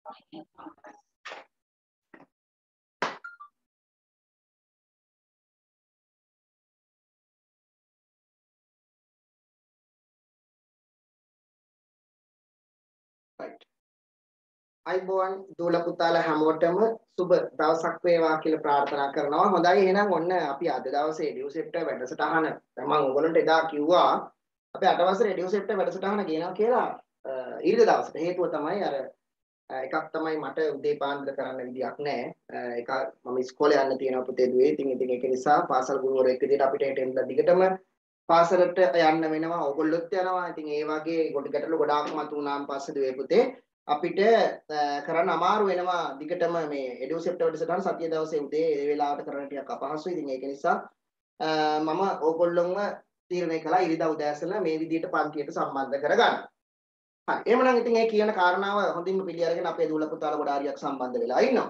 right. අයිබෝන් දූල පුතාලා හැමෝටම සුබ දවසක් වේවා කියලා ප්‍රාර්ථනා කරනවා. හොඳයි එහෙනම් ඔන්න අපි අද දවසේ ඩියුසෙප්ට වැඩසටහන මම ඔයගොල්ලන්ට එදා කිව්වා අපි 8 වසරේ ඩියුසෙප්ට වැඩසටහන ගෙනවා කියලා ඊර්ග දවසට. හේතුව තමයි අර එකක් තමයි මට උදේ පාන්දර කරන්න විදියක් නැහැ. එක මම ඉස්කෝලේ යන්න තියෙනවා පුතේ දුවේ. ඉතින් ඒක නිසා පාසල් ගුරුවරයෙක් විදිහට අපිට එතෙන්ද දිගටම පාසලට යන්න වෙනවා. ඕගොල්ලොත් යනවා. ඉතින් ඒ වගේ ගොඩ ගැටලු ගොඩාක් මතු වුණාන් පස්සේ දුවේ පුතේ අපිට කරන්න අමාරු වෙනවා දිගටම මේ එඩියුසෙප්ට වැඩසටහන සතිය දවසේ උදේ ඒ වෙලාවට කරන්න ටිකක් අපහසුයි. ඉතින් ඒක නිසා මම ඕගොල්ලොන්ව තීරණය කළා ඉරිදා උදෑසන මේ විදිහට පන්තියට සම්බන්ධ කරගන්න. හරි. එහෙමනම් ඉතින් ඒ කියන කාරණාව හොඳින්ම පිළි අරගෙන අපේ දූල පුතාලා ගොඩ හරියක් සම්බන්ධ වෙලා ඉන්නවා.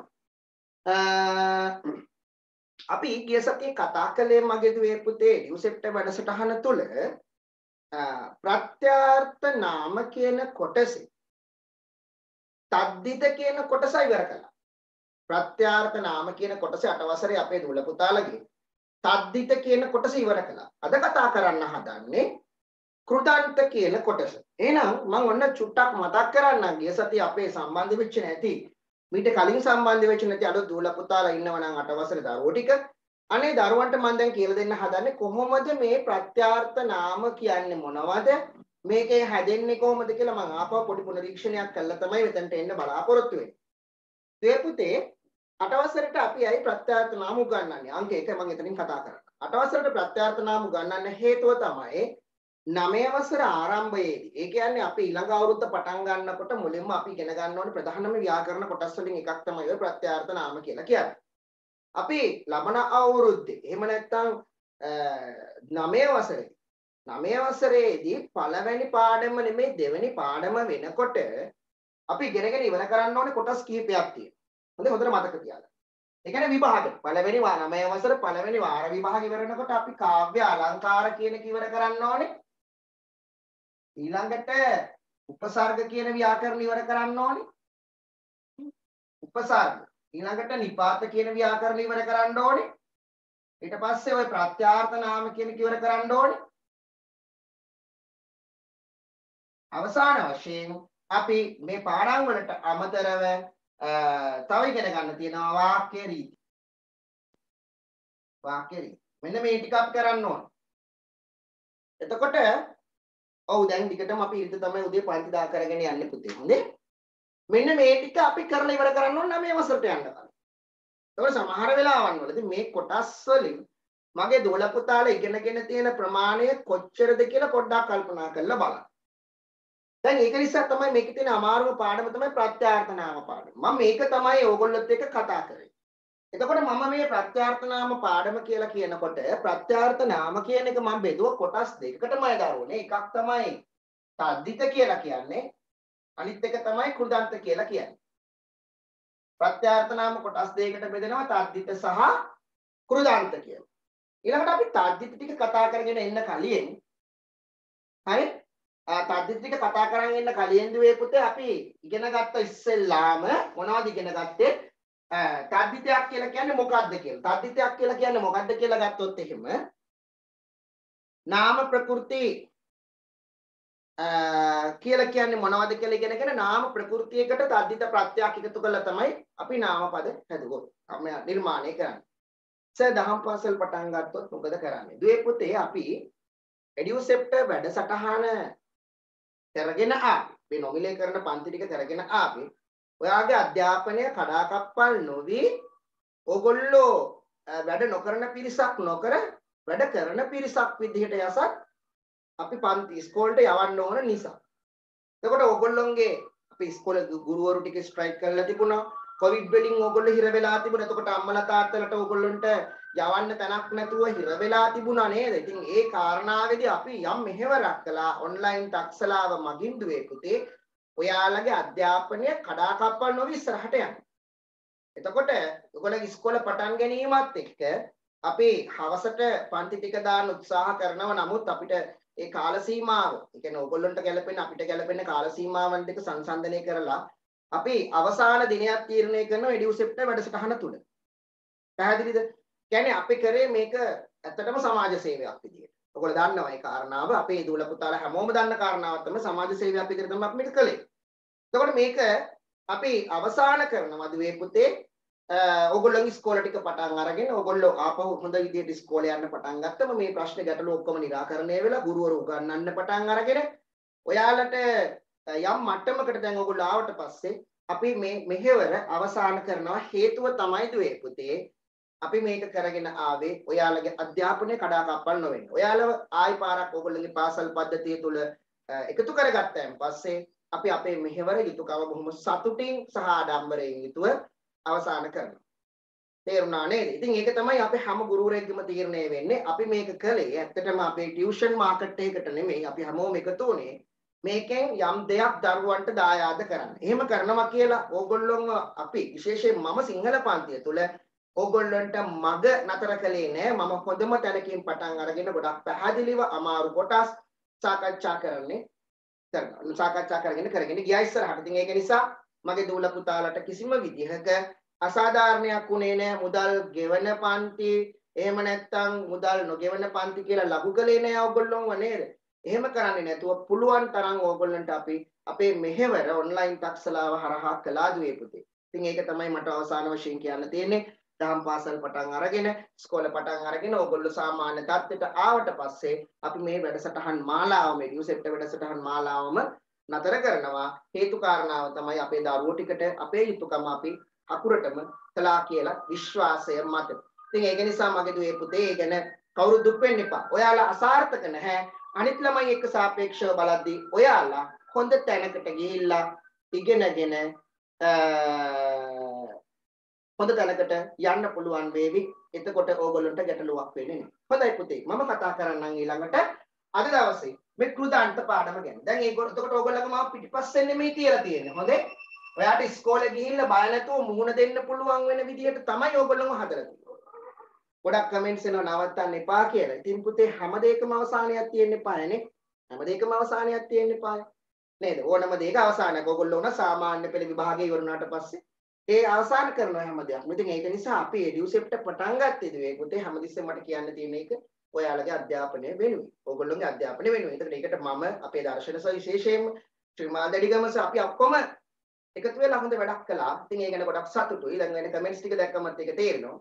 අපි ගිය සතියේ කතා කළේ මගේ දුවේ පුතේ එඩියුසෙප්ට වැඩසටහන තුළ ප්‍රත්‍යාර්ථ නාම කියන කොටසේ තද්දිත කියන කොටස ඉවර කළා. ප්‍රත්‍යාර්ථ නාම කියන කොටස 8 වසරේ අපේ දූල පුතාලගේ තද්දිත කියන කොටස ඉවර කළා. අද කතා කරන්න හදන්නේ කෘතාන්ත කියන කොටස. එහෙනම් මම ඔන්න චුට්ටක් මතක් කරන්නම් ගිය සතියේ අපේ සම්බන්ධ වෙච්ච නැති මීට කලින් සම්බන්ධ වෙච්ච නැති අලුත් දූල පුතාලා ඉන්නවා නම් 8 වසරේ දරුවෝ ටික. අනේ දරුවන්ට මම දැන් කියලා දෙන්න හදන්නේ කොහොමද මේ ප්‍රත්‍යාර්ථ නාම කියන්නේ මොනවද? මේකේ හැදෙන්නේ කොහොමද කියලා මම ආපහු පොඩි පුනරීක්ෂණයක් කළා තමයි මෙතනට එන්න බලාපොරොත්තු වෙන්නේ. ඒ පුතේ 8 වසරේට අපි අයි ප්‍රත්‍යාර්ථ නාම උගන්වන්නේ. අංක 1 මම එතනින් කතා කරා. 8 වසරේට ප්‍රත්‍යාර්ථ නාම උගන්වන්න හේතුව තමයි 9 වසර ආරම්භයේදී. ඒ කියන්නේ අපි ඊළඟ අවුරුද්ද පටන් ගන්නකොට මුලින්ම අපි ඉගෙන ගන්න ඕනේ ප්‍රධානම ව්‍යාකරණ කොටස් වලින් එකක් තමයි ඔය ප්‍රත්‍යාර්ථ නාම කියලා කියන්නේ. අපි ලබන අවුරුද්දේ එහෙම නැත්නම් 9 වසරේ 9 වසරේදී පළවෙනි පාඩම නෙමෙයි දෙවෙනි පාඩම වෙනකොට අපි ඉගෙනගෙන ඉවර කරන්න ඕනේ කොටස් කිහිපයක් තියෙනවා. හොඳට මතක තියාගන්න. ඒ කියන්නේ විභාග. පළවෙනි 9 වසර පළවෙනි වාර විභාග ඉවර වෙනකොට අපි කාව්‍ය අලංකාර කියන එක ඉවර කරන්න ඕනේ. ඊළඟට උපසර්ග කියන ව්‍යාකරණ ඉවර කරන්න ඕනේ. උපසර්ග. ඊළඟට නිපාත කියන ව්‍යාකරණ ඉවර කරන්න ඕනේ. ඊට පස්සේ ওই ප්‍රත්‍යාර්ථ නාම කියන එක ඉවර කරන්න ඕනේ. අවසාන වශයෙන් අපි මේ පාඩම් වලට අමතරව තව ඉගෙන ගන්න තියෙනවා වාක්‍ය රීති. වාක්‍ය රීති. මෙන්න මේ ටික අපි කරන්න ඕනේ. එතකොට ඔව් දැන් ටිකටම අපි ඉරිද තමයි උදේ පන්ති දා කරගෙන යන්නේ පුතේ. හොඳේ. මෙන්න මේ ටික අපි කරලා ඉවර කරන්න ඕනේ 9 වසරට යන්න කලින්. ඒක සමහර වෙලාවන් වලදී මේ කොටස් වලින් මගේ දෝල පුතාලා ඉගෙනගෙන තියෙන ප්‍රමාණය කොච්චරද කියලා පොඩ්ඩක් කල්පනා කරලා බලන්න. දැන් ඒක නිසා තමයි මේකේ තියෙන අමාරුම පාඩම තමයි ප්‍රත්‍යාර්ථ නාම පාඩම. මම මේක තමයි ඕගොල්ලොත් එක්ක කතා කරේ. එතකොට මම මේ ප්‍රත්‍යාර්ථ නාම පාඩම කියලා කියනකොට ප්‍රත්‍යාර්ථ නාම කියන එක මම බෙදුව කොටස් දෙකකටමයි දරුවනේ. එකක් තමයි තද්දිත කියලා කියන්නේ. අනිත් එක තමයි කෘදාන්ත කියලා කියන්නේ. ප්‍රත්‍යාර්ථ නාම කොටස් දෙකකට බෙදෙනවා තද්දිත සහ කෘදාන්ත කියලා. ඊළඟට අපි තද්දිත ටික කතා කරගෙන එන්න කලින් හරි තද්දිත ටික කතා කරගෙන එන්න කලින් දුවේ පුතේ අපි ඉගෙන ගත්ත ඉස්සෙල්ලාම මොනවද ඉගෙන ගත්තේ? තද්දිතයක් කියලා කියන්නේ මොකක්ද කියලා. තද්දිතයක් කියලා කියන්නේ මොකක්ද කියලා ගත්තොත් එහෙම නාම ප්‍රකෘති කියලා කියන්නේ මොනවද කියලා ඉගෙනගෙන නාම ප්‍රකෘතියකට තද්දිත ප්‍රත්‍යක් එකතු කළා තමයි අපි නාම පද හැදුවොත් නිර්මාණය කරන්නේ. දහම් පාසල් පටන් ගත්තොත් මොකද කරන්නේ? දුවේ පුතේ අපි එඩියුසෙප්ට වැඩසටහන කරගෙන ආපි. මේ නොමිලේ කරන පන්ති ටික කරගෙන ආපි. ඔයාගේ අධ්‍යාපනය කඩාකප්පල් නොවි ඕගොල්ලෝ වැඩ නොකරන පිරිසක් නොකර වැඩ කරන පිරිසක් විදිහට යසත් අපි පන්ති ඉස්කෝලේට යවන්න ඕන නිසා. එතකොට ඕගොල්ලොන්ගේ අපි ඉස්කෝලේ ගුරුවරු ටික ස්ට්‍රයික් කරලා තිබුණා. කොවිඩ් වලින් ඕගොල්ලෝ හිර වෙලා තිබුණා. එතකොට අම්මලා තාත්තලාට ඕගොල්ලන්ට යවන්න තැනක් නැතුව හිර වෙලා තිබුණා නේද? ඉතින් ඒ කාරණාවේදී අපි යම් මෙහෙවරක් කළා ඔන්ලයින් ටක්සලාව මගින් දුවේ පුතේ. ඔයාලගේ අධ්‍යාපනය කඩාකප්පල් නොවි ඉස්සරහට යන්න. එතකොට ඔයගොල්ලෝ ඉස්කෝලේ පටන් ගැනීමත් එක්ක අපි හවසට පන්ති ටික දාන්න උත්සාහ කරනවා. නමුත් අපිට ඒ කාල සීමාව, ඒ කියන්නේ ඕගොල්ලන්ට ගැලපෙන අපිට ගැලපෙන කාල සීමාවන් දෙක සංසන්දනය කරලා අපි අවසාන දිනයක් තීරණය කරනවා එඩියුසෙප්ට වැඩසටහන තුල. පැහැදිලිද? කියන්නේ අපි කරේ මේක ඇත්තටම සමාජ සේවයක් විදියට. ඔයගොල්ලෝ දන්නවා ඒ කාරණාව. අපේ දූල පුතාලා හැමෝම දන්න කාරණාවක් තමයි සමාජ සේවයක් විදියට තමයි අපි මේක කළේ. එතකොට මේක අපි අවසාන කරනවා දුවේ පුතේ ඔයගොල්ලෝගේ ඉස්කෝල ටික පටන් අරගෙන ඔයගොල්ලෝ ආපහු හොඳ විදියට ඉස්කෝලේ යන්න පටන් ගත්තම මේ ප්‍රශ්න ගැටලු ඔක්කොම निराකරණය වෙලා ගුරුවරු උගන්වන්න පටන් අරගෙන ඔයාලට යම් මට්ටමකට දැන් ඔයගොල්ලෝ ආවට පස්සේ අපි මේ මෙහෙවර අවසන් කරනවා හේතුව තමයි දුවේ පුතේ අපි මේක කරගෙන ආවේ ඔයාලගේ අධ්‍යාපනය කඩාකප්පල් නොවෙන්න. ඔයාලව ආයි පාරක් ඔයගොල්ලෝගේ පාසල් පද්ධතිය තුල එකතු කරගත්තාන් පස්සේ අපි අපේ මෙහෙවර යුතුයකම බොහොම සතුටින් සහ ආඩම්බරයෙන් යුතුව අවසන් කරනවා. තේරුණා නේද? ඉතින් ඒක තමයි අපි හැම ගුරුවරයෙක්ගේම තීරණය වෙන්නේ. අපි මේක කළේ ඇත්තටම අපේ ටියුෂන් මාකට් එකකට නෙමෙයි. අපි හැමෝම එකතු වුණේ මේකෙන් යම් දෙයක් දරුවන්ට දායාද කරන්න. එහෙම කරනවා කියලා ඕගොල්ලොන්ව අපි විශේෂයෙන් මම සිංහල පන්තිය තුල ඕගොල්ලන්ට මග නතර කළේ නෑ. මම හොඳම තැනකින් පටන් අරගෙන ගොඩක් පැහැදිලිව අමාරු කොටස් සාකච්ඡා කරගෙන ගියා ඉස්සරහට. ඉතින් ඒක නිසා මගේ දූල පුතාලට කිසිම විදිහක අසාධාරණයක් උනේ නෑ. මුදල් ගෙවන පන්ති එහෙම නැත්නම් මුදල් නොගෙවන පන්ති කියලා ලඝු කළේ නෑ ඕගොල්ලොන්ව නේද? එහෙම කරන්නේ නැතුව පුළුවන් තරම් ඕගොල්ලන්ට අපි අපේ මෙහෙවර ඔන්ලයින් තක්සලාව හරහා කළා දුවේ පුතේ. ඉතින් ඒක තමයි මට අවසාන වශයෙන් කියන්න තියෙන්නේ. දහම් පාසල් පටන් අරගෙන ඉස්කෝලේ පටන් අරගෙන ඕගොල්ලෝ සාමාන්‍ය තත්ත්වයට ආවට පස්සේ අපි මේ වැඩසටහන් මාලාවම ඩියුසෙප්ට වැඩසටහන් මාලාවම නතර කරනවා. හේතු කාරණාව තමයි අපේ දරුවෝ ටිකට අපේ යුතුයකම අපි අකුරටම කළා කියලා විශ්වාසය මත. ඉතින් ඒක නිසා මගේ දුවේ පුතේ ඒ ගැන කවුරු දුක් වෙන්න එපා. ඔයාලා අසාර්ථක නැහැ. අනිත් ළමයි එක්ක සාපේක්ෂව බලද්දී ඔයාලා හොඳ තැනකට ගිහිල්ලා ඉගෙනගෙන හොඳ තැනකට යන්න පුළුවන් වේවි. එතකොට ඕගොල්ලන්ට ගැටලුවක් වෙන්නේ නැහැ. හොඳයි පුතේ. මම කතා කරන්නම් ඊළඟට අද දවසේ මේ කෘදාන්ත පාඩම ගැන. දැන් එතකොට ඕගොල්ලෝගේ මාව පිටිපස්සෙන් නෙමෙයි තියලා තියෙන්නේ. හොඳේ. ඔයාට ඉස්කෝලේ ගිහිල්ලා බය නැතුව මුහුණ දෙන්න පුළුවන් වෙන විදිහට තමයි ඕගොල්ලෝම හදලා තියෙන්නේ. ගොඩක් කමෙන්ට්ස් එනවා නවත්තන්න එපා කියලා. ඉතින් පුතේ හැම දෙයකම අවසානයක් තියෙන්න එපානේ. හැම දෙයකම අවසානයක් තියෙන්න එපා. නේද? ඕනම දෙයක අවසානයක්. ඕගොල්ලෝ උන සාමාන්‍ය පෙළ විභාගයේ ඉවර වුණාට පස්සේ ඒ අවසන් කරනවා හැම දෙයක්ම. ඉතින් ඒක නිසා අපි එඩියුසෙප්ට පටන් ගත්තේ දුවේ පුතේ හැමතිස්සෙම මට කියන්න තියෙන එක ඔයාලගේ අධ්‍යාපනය වෙනුවෙන්. ඕගොල්ලෝගේ අධ්‍යාපනය වෙනුවෙන්. ඒකට මම අපේ දර්ශන සහ විශේෂයෙන්ම ශ්‍රීමාල් දෙඩිගමස අපි ඔක්කොම එකතු වෙලා හොඳ වැඩක් කළා. ඉතින් ඒ ගැන ගොඩක් සතුටුයි. ඊළඟ වෙන කමෙන්ට්ස් ටික දැක්කමත් ඒක තේරෙනවා.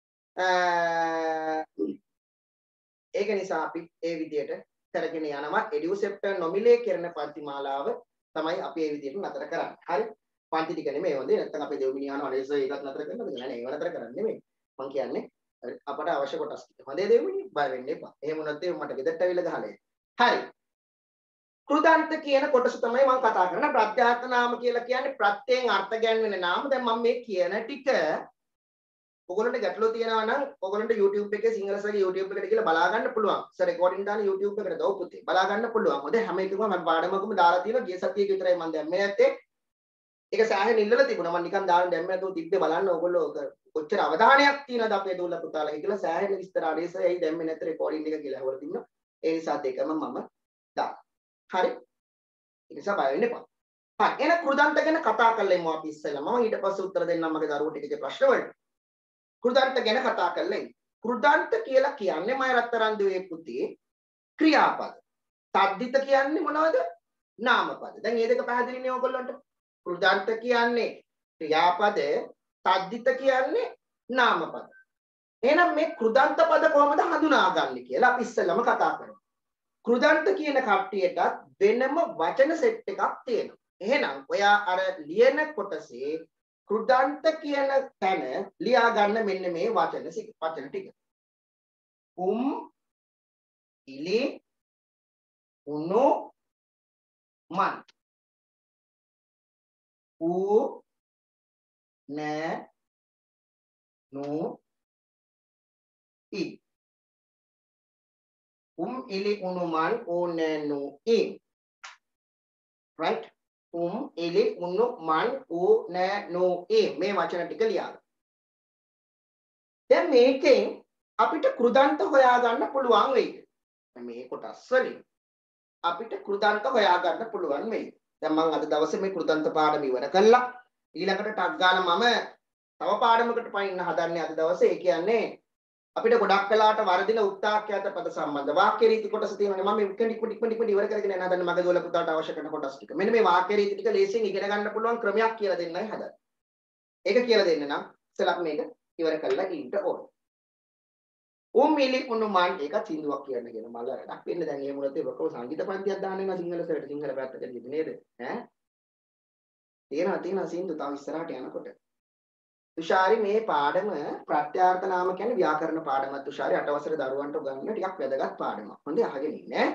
ඒක නිසා අපි ඒ විදිහට කරගෙන යනවා. එඩියුසෙප්ට නොමිලේ කරන පන්තිමාලාව තමයි අපි ඒ විදිහට නතර කරන්නේ. හරි? පන්ති ටික නෙමෙයි හොඳේ. නැත්නම් අපේ දෙව්මිනිය යනවා නේද ඒකත් නතර කරන්නද කියලා නෑ. ඒව නතර කරන්නේ නෙමෙයි. මං කියන්නේ අපට අවශ්‍ය කොටස් ටික. හොඳේ දෙව්මිනිය බය වෙන්න එපා. එහෙම වුණොත් මට ගෙදරට ඇවිල්ලා ගහලා එන්න. හරි. කෘදාන්ත කියන කොටස තමයි මම කතා කරන්නේ. ප්‍රත්‍යාර්ථ නාම කියලා කියන්නේ ප්‍රත්‍යයෙන් අර්ථ ගැන්වෙන නාම. දැන් මම මේ කියන ටික ඔයගොල්ලන්ට ගැටලුව තියෙනවා නම් ඔයගොල්ලන්ට YouTube එකේ සිංහල සරි YouTube එකට ගිහලා බලා ගන්න පුළුවන්. සර් රෙකෝඩින් දාන YouTube එකට දව පුතේ. බලා ගන්න පුළුවන්. හොඳ හැම එකකම මම පාඩමකම දාලා තියෙනවා. ගිය සතියේ විතරයි මම දැම්මේ නැත්තේ. ඒක සෑහෙන ඉල්ලලා තිබුණා. මම නිකන් දාන්න දැම්මේ නැතුව තිබ්බේ බලන්න ඕගොල්ලෝ කොච්චර අවධානයක් තියනද අපේ දූල පුතාලා කියලා සෑහෙන විස්තර ආදේශය ඇයි දැම්මේ නැත්නම් රෙකෝඩින් එක කියලා හවල තිබුණා. ඒ නිසා දෙකම මම දානවා. හරි. ඒ නිසා බය වෙන්න එපා. හරි. එහෙනම් කෘදාන්ත ගැන කතා කරලෙමු අපි ඉස්සෙල්ලා. මම ඊට පස්සේ උත්තර දෙන්නම් මගේ දරුවෝ ටිකගේ ප්‍රශ්න වලට. කෘදාන්ත ගැන කතා කරලා ඉන්න. කෘදාන්ත කියලා කියන්නේ මම රත්තරන් දුවේ පුතේ ක්‍රියාපද. තද්දිත කියන්නේ මොනවද? නාමපද. දැන් මේ දෙක පැහැදිලිනේ ඕගොල්ලන්ට. කෘදාන්ත කියන්නේ ක්‍රියාපද, තද්දිත කියන්නේ නාමපද. එහෙනම් මේ කෘදාන්ත පද කොහොමද හඳුනාගන්නේ කියලා අපි ඉස්සෙල්ලම කතා කරමු. කෘදාන්ත කියන කට්ටියටත් වෙනම වචන සෙට් එකක් තියෙනවා. එහෙනම් ඔයා අර ලියන කොටසේ කෘදාන්ත කියන තැන ලියා ගන්න මෙන්න මේ වචන ටික. ඉලි උණු මන් නෑ නු යි. ඉලි උණු මන් නෑ නු යි. right? ඉලි උණු මන් නෑ නු යි. මේ වචන ටික ලියා ගන්න. දැන් මේකෙන් අපිට කෘදාන්ත හොයාගන්න පුළුවන් වෙයිද? මේ කොටස් වලින් අපිට කෘදාන්ත හොයාගන්න පුළුවන් වෙයි. දැන් මම අද දවසේ මේ කෘදාන්ත පාඩම ඉවර කළා. ඊළඟට ටක් ගාලා මම තව පාඩමකට පයින්න හදන්නේ අද දවසේ. ඒ කියන්නේ අපිට ගොඩක් වෙලාවට වර්ධින උත්තාක්‍යත පද සම්බන්ධ වාක්‍ය රීති කොටස තියෙනවානේ. මම මේ ටික ඉවර කරගෙන යන හදන්නේ මගේ දොළ පුතාට අවශ්‍ය කරන කොටස් ටික. මෙන්න මේ වාක්‍ය රීති ටික ලේසියෙන් ඉගෙන ගන්න පුළුවන් ක්‍රමයක් කියලා දෙන්නයි හදන්නේ. ඒක කියලා දෙන්න නම් ඉස්සෙල්ලා මේක ඉවර කරලා ඉන්න ඕනේ. මිලි උණුමන් එක සින්දුවක් කියන්න කියන මල වැඩක් වෙන්න දැන් එහෙම වුණත් ඒක සංගීත පන්තියක් දාන්න වෙනවා සිංහල සර්ට සිංහල පැත්තට ගිහින් නේද ඈ තියෙනවා සින්දු තව ඉස්සරහට යනකොට තුෂාරි මේ පාඩම ප්‍රත්‍යාර්ථ නාම කියන්නේ ව්‍යාකරණ පාඩමක් තුෂාරි 8 වසරේ දරුවන්ට උගන්වන ටිකක් වැදගත් පාඩමක් හොඳයි අහගෙන ඉන්න ඈ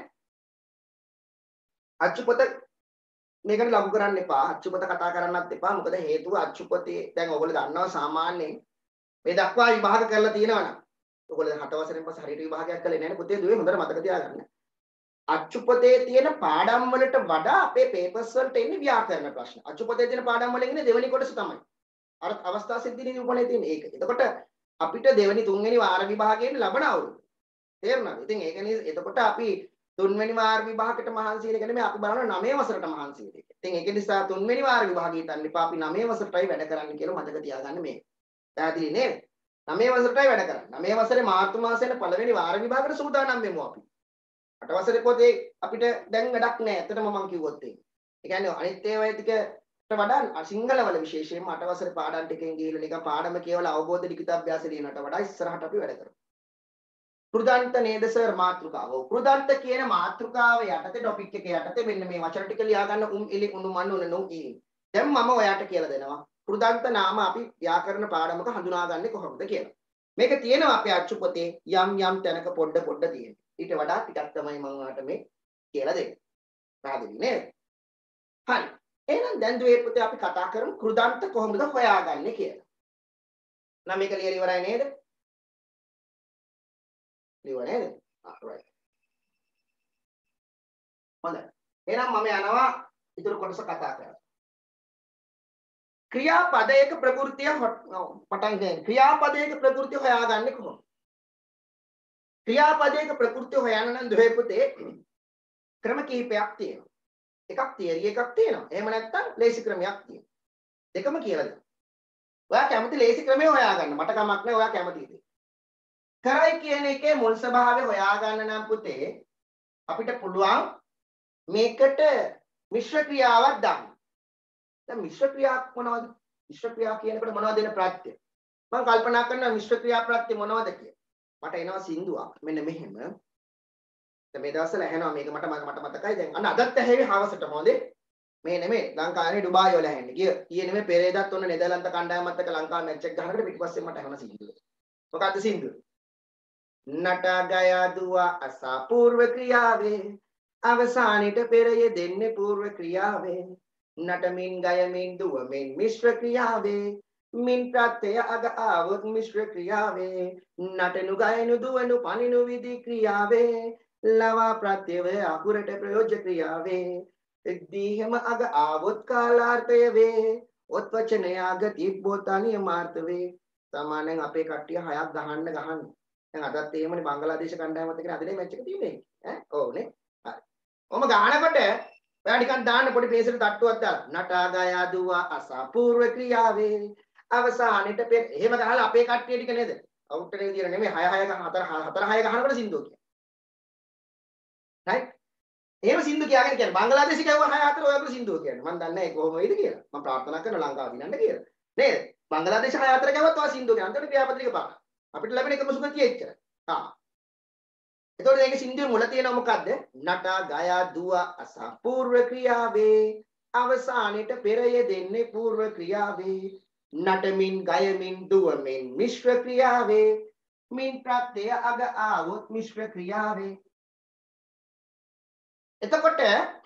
අච්චුපොත මේකට ලඟු කරන්න එපා අච්චුපොත කතා කරන්නත් එපා මොකද හේතුව අච්චුපොතේ දැන් ඔයගොල්ලෝ දන්නවා සාමාන්‍යයෙන් මේ දක්වා විභාග කරලා තියෙනවනම් ඔයගොල්ලෝ 8 වසරෙන් පස්සේ හරියට විභාගයක් කළේ නැහැ නේ පුතේ දුවේ හොඳට මතක තියාගන්න. අච්චුපතේ තියෙන පාඩම් වලට වඩා අපේ පේපර්ස් වලට එන්නේ ව්‍යාකරණ ප්‍රශ්න. අච්චුපතේ තියෙන පාඩම් වල ඉන්නේ දෙවෙනි කොටස තමයි. අර අවස්ථා සිද්ධි නිරූපණය තියෙන ඒක. එතකොට අපිට දෙවෙනි තුන්වෙනි වාර විභාගයෙන් ලබන අවුරුදු. තේරුණාද? ඉතින් ඒක නිසා එතකොට අපි තුන්වෙනි වාර විභාගයට මහන්සි වෙන එක නෙමෙයි අපි බලනවා 9 වසරට මහන්සි වෙන එක. ඉතින් ඒක නිසා තුන්වෙනි වාර විභාගය හිතන්න එපා අපි 9 වසරටයි වැඩ කරන්න කියලා මතක තියාගන්න මේක. පැහැදිලි නේද? 9 වසරටයි වැඩ කරන්නේ. 9 වසරේ මාර්තු මාසයේ පළවෙනි වාර විභාගයට සූදානම් වෙමු අපි. 8 වසරේ පොතේ අපිට දැන් වැඩක් නැහැ. ඇත්තටම මම කිව්වොත් ඒක. ඒ කියන්නේ අනිත් ඒවා ටිකට වඩා සිංහල වල විශේෂයෙන්ම 8 වසරේ පාඩම් ටිකෙන් ගිහිල්ලා නිකන් පාඩම කියවලා අවබෝධ ලිඛිත අභ්‍යාස ලියනට වඩා ඉස්සරහට අපි වැඩ කරමු. කෘදාන්ත නේද සර් මාතෘකාව. කෘදාන්ත කියන මාතෘකාව යටතේ ටොපික් එක යටතේ මෙන්න මේ වචන ටික ලියා ගන්න ඉලි උණු මන් උන නෝ ඊ. දැන් මම ඔයාට කියලා දෙනවා. කෘදාන්ත නාම අපි ව්‍යාකරණ පාඩමක හඳුනාගන්නේ කොහොමද කියලා. මේක තියෙනවා අපේ අච්චු පොතේ යම් යම් තැනක පොඩ තියෙනවා. ඊට වඩා ටිකක් තමයි මම ඔයාලට මේ කියලා දෙන්නේ. පැහැදිලි නේද? හරි. එහෙනම් දැන් දුවේ පුතේ අපි කතා කරමු කෘදාන්ත කොහොමද හොයාගන්නේ කියලා. නම් මේක ලියලා ඉවරයි නේද? ලියුවා නේද? right. හොඳයි. එහෙනම් මම යනවා ඊටු කොටස කතා කරන්න. ක්‍රියාපදයක ප්‍රകൃතිය පටන් ගන්න. ක්‍රියාපදයක ප්‍රകൃතිය හොයාගන්නේ කොහොමද? ක්‍රියාපදයක ප්‍රകൃතිය හොයන්න නම් දුවේ පුතේ ක්‍රම කිහිපයක් තියෙනවා. එකක් තියරි එකක් තියෙනවා. එහෙම නැත්නම් ලේසි ක්‍රමයක් තියෙනවා. දෙකම කියලා දෙන්න. ඔයා කැමති ලේසි ක්‍රමය හොයාගන්න. මට කමක් නැහැ ඔයා කැමති දේ. කරයි කියන එකේ මුල් ස්වභාවය හොයාගන්න නම් පුතේ අපිට පුළුවන් මේකට මිශ්‍ර ක්‍රියාවක් දාන්න. දැන් මිශ්‍ර ක්‍රියාවක් මොනවද? මිශ්‍ර ක්‍රියා කියනකොට මොනවද දෙන ප්‍රත්‍ය? මම කල්පනා කරනවා මිශ්‍ර ක්‍රියා ප්‍රත්‍ය මොනවද කියලා. මට එනවා සින්දුවක් මෙන්න මෙහෙම. දැන් මේ දවස්වල ඇහෙනවා මේක මට මතකයි දැන් අන්න අදත් ඇහෙවි හවසටම හොඳේ. මේ නෙමෙයි ලංකාවේ ඩුබායි වල ඇහෙන්නේ. ගියේ නෙමෙයි පෙරේදත් ඔන්න නෙදර්ලන්ත කණ්ඩායමත් එක්ක ලංකාව මැච් එක ගහනකොට පිටිපස්සේ මට ඇහෙන සින්දුව. මොකද්ද සින්දුව? නටා ගයා දුවා අසා పూర్ව ක්‍රියාවේ අවසානෙට පෙරය දෙන්නේ పూర్ව ක්‍රියාවේ නටමින් ගයමින් දුවමින් මිශ්‍ර ක්‍රියාවේ මින් ප්‍රත්‍යය අග ආවොත් මිශ්‍ර ක්‍රියාවේ නටනු ගයනු දුවනු පනිනු විදි ක්‍රියාවේ ලවා ප්‍රත්‍යය අකුරට ප්‍රයෝජ්‍ය ක්‍රියාවේ දීහෙම අග ආවොත් කාලාර්ථය වේ ඔත් වචනය අග තිබ්බොත් අනියමාර්ථ වේ සාමාන්‍යයෙන් අපේ කට්ටිය 6ක් ගහන්න දැන් අදත් එහෙමනේ බංගලාදේශ කණ්ඩායමත් එක්ක අදනේ මැච් එක තියෙන්නේ ඈ ඔව්නේ හරි ඔම ගහනකොට ඔයා නිකන් දාන්න පොඩි පේසෙට තට්ටුවක් දාලා නටා ගයා දුවා අසපූර්ව ක්‍රියාවේ අවසානෙට පෙර එහෙම ගහලා අපේ කට්ටිය ටික නේද අවුට් එකේ විදියට නෙමෙයි 6 6 4 6 ගහනකොට සින්දුව කියන්නේ right එහෙම සින්දු කියාගෙන කියන්නේ බංගලාදේශි කියවුවා 6 4 ඔයගොල්ලෝ සින්දුව කියන්නේ මම දන්නේ නැහැ කොහොම වෙයිද කියලා මම ප්‍රාර්ථනා කරනවා ලංකාව දිනන්න කියලා නේද බංගලාදේශ 6 4 කියවුවත් ඔය සින්දුව කියන්නේ අන්තිමට ක්‍රියාපදයක පාන අපිට ලැබෙන එකම සුගතිය එච්චරයි. එතකොට මේකේ සින්දුවේ මුල තියෙනව මොකද්ද? නටා ගයා දුවා අසපූර්ව ක්‍රියාවේ අවසානෙට පෙරය දෙන්නේ పూర్ව ක්‍රියාවේ නටමින් ගයමින් දුවමින් මිශ්‍ර ක්‍රියාවේ මින් ප්‍රත්‍යය අග ආවොත් මිශ්‍ර ක්‍රියාවේ. එතකොට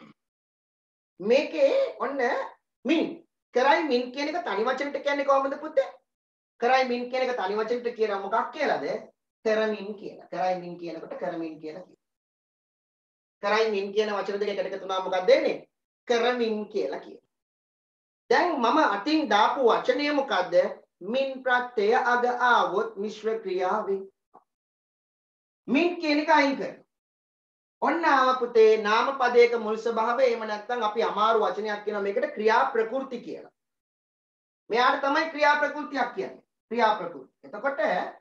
මේකේ ඔන්න මින් කරයි මින් කියන එක තනි වචනට කියන්නේ කොහොමද පුතේ? කරයි මින් කියන එක තනි වචනට කියන මොකක් කියලාද? කරමින් කියලා. කරයි මින් කියනකොට කරමින් කියලා කියනවා. කරයි මින් කියන වචන දෙක එකට එකතු වුණාම මොකක්ද වෙන්නේ? කරමින් කියලා කියනවා. දැන් මම අතින් දාපු වචනය මොකද්ද? මින් ප්‍රත්‍යය අග ආවොත් මිශ්‍ර ක්‍රියාවේ. මින් කියන එක අයින් කරනවා. ඔන්න ආව පුතේ නාමපදයක මුල් ස්වභාවය එහෙම නැත්නම් අපි අමාරු වචනයක් කියනවා මේකට ක්‍රියා ප්‍රකෘති කියලා. මෙයාට තමයි ක්‍රියා ප්‍රකෘතියක් කියන්නේ. ක්‍රියා ප්‍රකෘති. එතකොට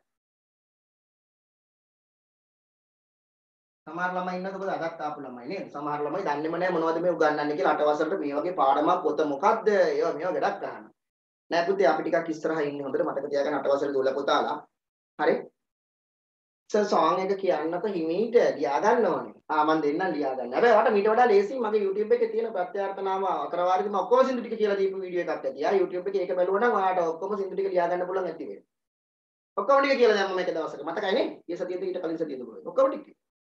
සමහර ළමයි ඉන්නද ඔබ අදත් ආපු ළමයි නේද? සමහර ළමයි දන්නේම නැහැ මොනවද මේ උගන්වන්නේ කියලා 8 වසරට මේ වගේ පාඩමක් පොත මොකද්ද? ඒවා මේවා ගඩක් ගන්නවා. නෑ පුතේ අපි ටිකක් ඉස්සරහා ඉන්නේ හොඳට මතක තියාගන්න 8 වසරේ දුවලා පුතාලා. හරි? සෝං එක කියන්නකො හිමීට ලියා ගන්න ඕනේ. මම දෙන්නම් ලියා ගන්න. හැබැයි ඔයාලට මීට වඩා ලේසියි මගේ YouTube එකේ තියෙන ප්‍රත්‍යාර්ථ නාම අතරවාරිකම ඔක්කොම සින්දු ටික කියලා දීපු වීඩියෝ එකක් ඇති. YouTube එකේ ඒක බැලුවා නම් ඔයාලට ඔක්කොම සින්දු ටික ලියා ගන්න පුළුවන් ඇති වෙන්නේ. ඔක්කොම ටික කියලා දැම්මම එක දවසක. මතකයි නේ? ඊයේ සතියේදී ඊට කලින් සතියේදී බලන්න. ඔක්කොම ටික.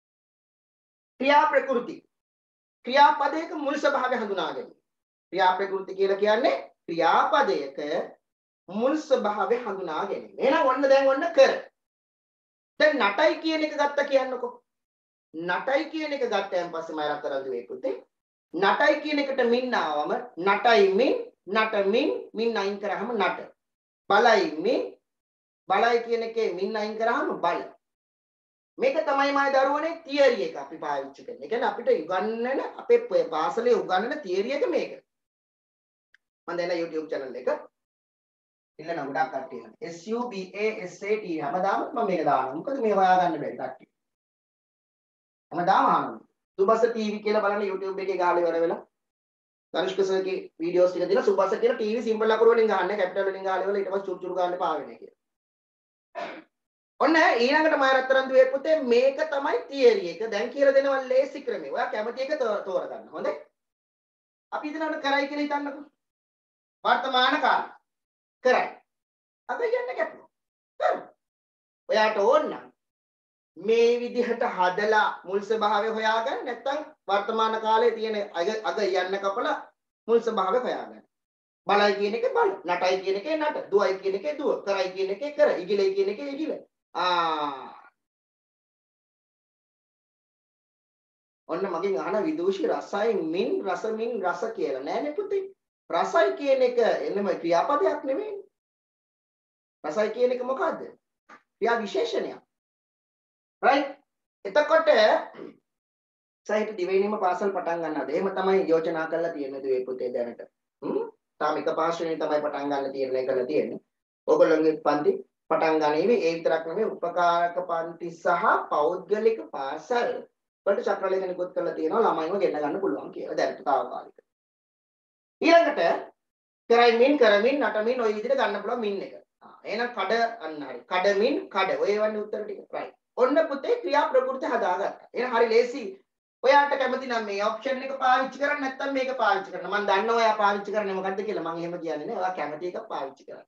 ක්‍රියා ප්‍රකෘති. ක්‍රියාපදයක මුල් ස්වභාවය හඳුනා ගැනීම. ක්‍රියා ප්‍රකෘති කියලා කියන්නේ ක්‍රියාපදයක මුල් ස්වභාවය හඳුනා ගැනීම. එහෙනම් ඔන්න දැන් ඔන්න කර. දැන් නටයි කියන එක ගත්ත කියන්නකො. නටයි කියන එක ගත්තයන් පස්සේ මම රත්තරන් දුවේ පුතේ. නටයි කියන එකට මින් ආවම නටයි මින් නටමින් මින් අයින් කරාම නට. බලයි මින් බලයි කියන එකේ මින් අයින් කරාම බල. මේක තමයි මම දරුවනේ තියරි එක අපි පාවිච්චි කරන්නේ. ඒ කියන්නේ අපිට උගන්වන අපේ පාසලේ උගන්වන තියරි එක මේක. මම දැන් YouTube channel එක ඉන්න ගොඩක් කට්ටිය. SUBASAT හැමදාම මම මේක දානවා. මොකද මේ හොයාගන්න බැරි කට්ටිය. හැමදාම අහනවා. සුබස TV කියලා බලන්න YouTube එකේ ගාලා ඉවර වෙලා. ධනුෂ්ක සර්ගේ වීඩියෝස් ටික දීලා සුබස කියලා TV සිම්බල් අකුරු වලින් ගහන්නේ කැපිටල් වලින් ගාලා ඉවරලා ඊට පස්සේ චුරු චුරු ගන්න එපා වෙන්නේ කියලා. ඔන්න ඊළඟට මම රත්තරන් දුවේ පුතේ මේක තමයි තියරි එක. දැන් කියලා දෙනවා ලේසි ක්‍රමය. ඔයා කැමති එක තෝරගන්න. හොඳයි? අපි ඉතින් කරයි කියලා හිතන්නකෝ. වර්තමාන කාලය. කරයි. අද යන්න ගැටලුව. කරමු. ඔයාට ඕන නම් මේ විදිහට හදලා මුල් ස්වභාවය හොයාගන්න නැත්නම් වර්තමාන කාලේ තියෙන අග යන්න කපලා මුල් ස්වභාවය හොයාගන්න. බලයි කියන එකේ බල, නටයි කියන එකේ නට, දුවයි කියන එකේ දුව, කරයි කියන එකේ කර, ඉගිලයි කියන එකේ ඉගිල. ඔන්න මගෙන් අහන විදූෂි රසයි මින් රස මින් රස කියලා නෑනේ පුතේ. රසයි කියන එක එන්නම ක්‍රියාපදයක් නෙමෙයි. රසයි කියන එක මොකද්ද? ක්‍රියා විශේෂණයක්. right? එතකොට සහිත දිවයිනීම පාසල් පටන් ගන්නවාද? එහෙම තමයි යෝජනා කරලා තියෙන්නේ දුවේ පුතේ දැනට. තාම එක පාර්ශ්වයෙන් තමයි පටන් ගන්න තීරණය කරලා තියෙන්නේ. ඕගොල්ලෝගේ පන්ති පටන් ගන්නේවි ඒ විතරක් නෙමෙයි උපකාරක පන්ති සහ පෞද්ගලික පාසල් වලට චක්‍රලේඛනිකුත් කරලා තියෙනවා ළමයින්ව ගෙන්න ගන්න පුළුවන් කියලා දැනට තාවකාලික. ඊළඟට කරයි මින් කරමින් නටමින් ওই විදිහට ගන්න පුළුවන් මින් එක. එහෙනම් කඩ අන්න හරි. කඩමින් කඩ. ඔය වන්නේ උත්තර ටික. right. ඔන්න පුතේ ක්‍රියා ප්‍රකෘති හදාගත්තා. එහෙනම් හරි ලේසි. ඔයාට කැමති නම් මේ ඔප්ෂන් එක පාවිච්චි කරන්න නැත්නම් මේක පාවිච්චි කරන්න. මම දන්නවා ඔයා පාවිච්චි කරන්නේ මොකද්ද කියලා. මම එහෙම කියන්නේ නෑ. ඔයා කැමති එක පාවිච්චි කරන්න.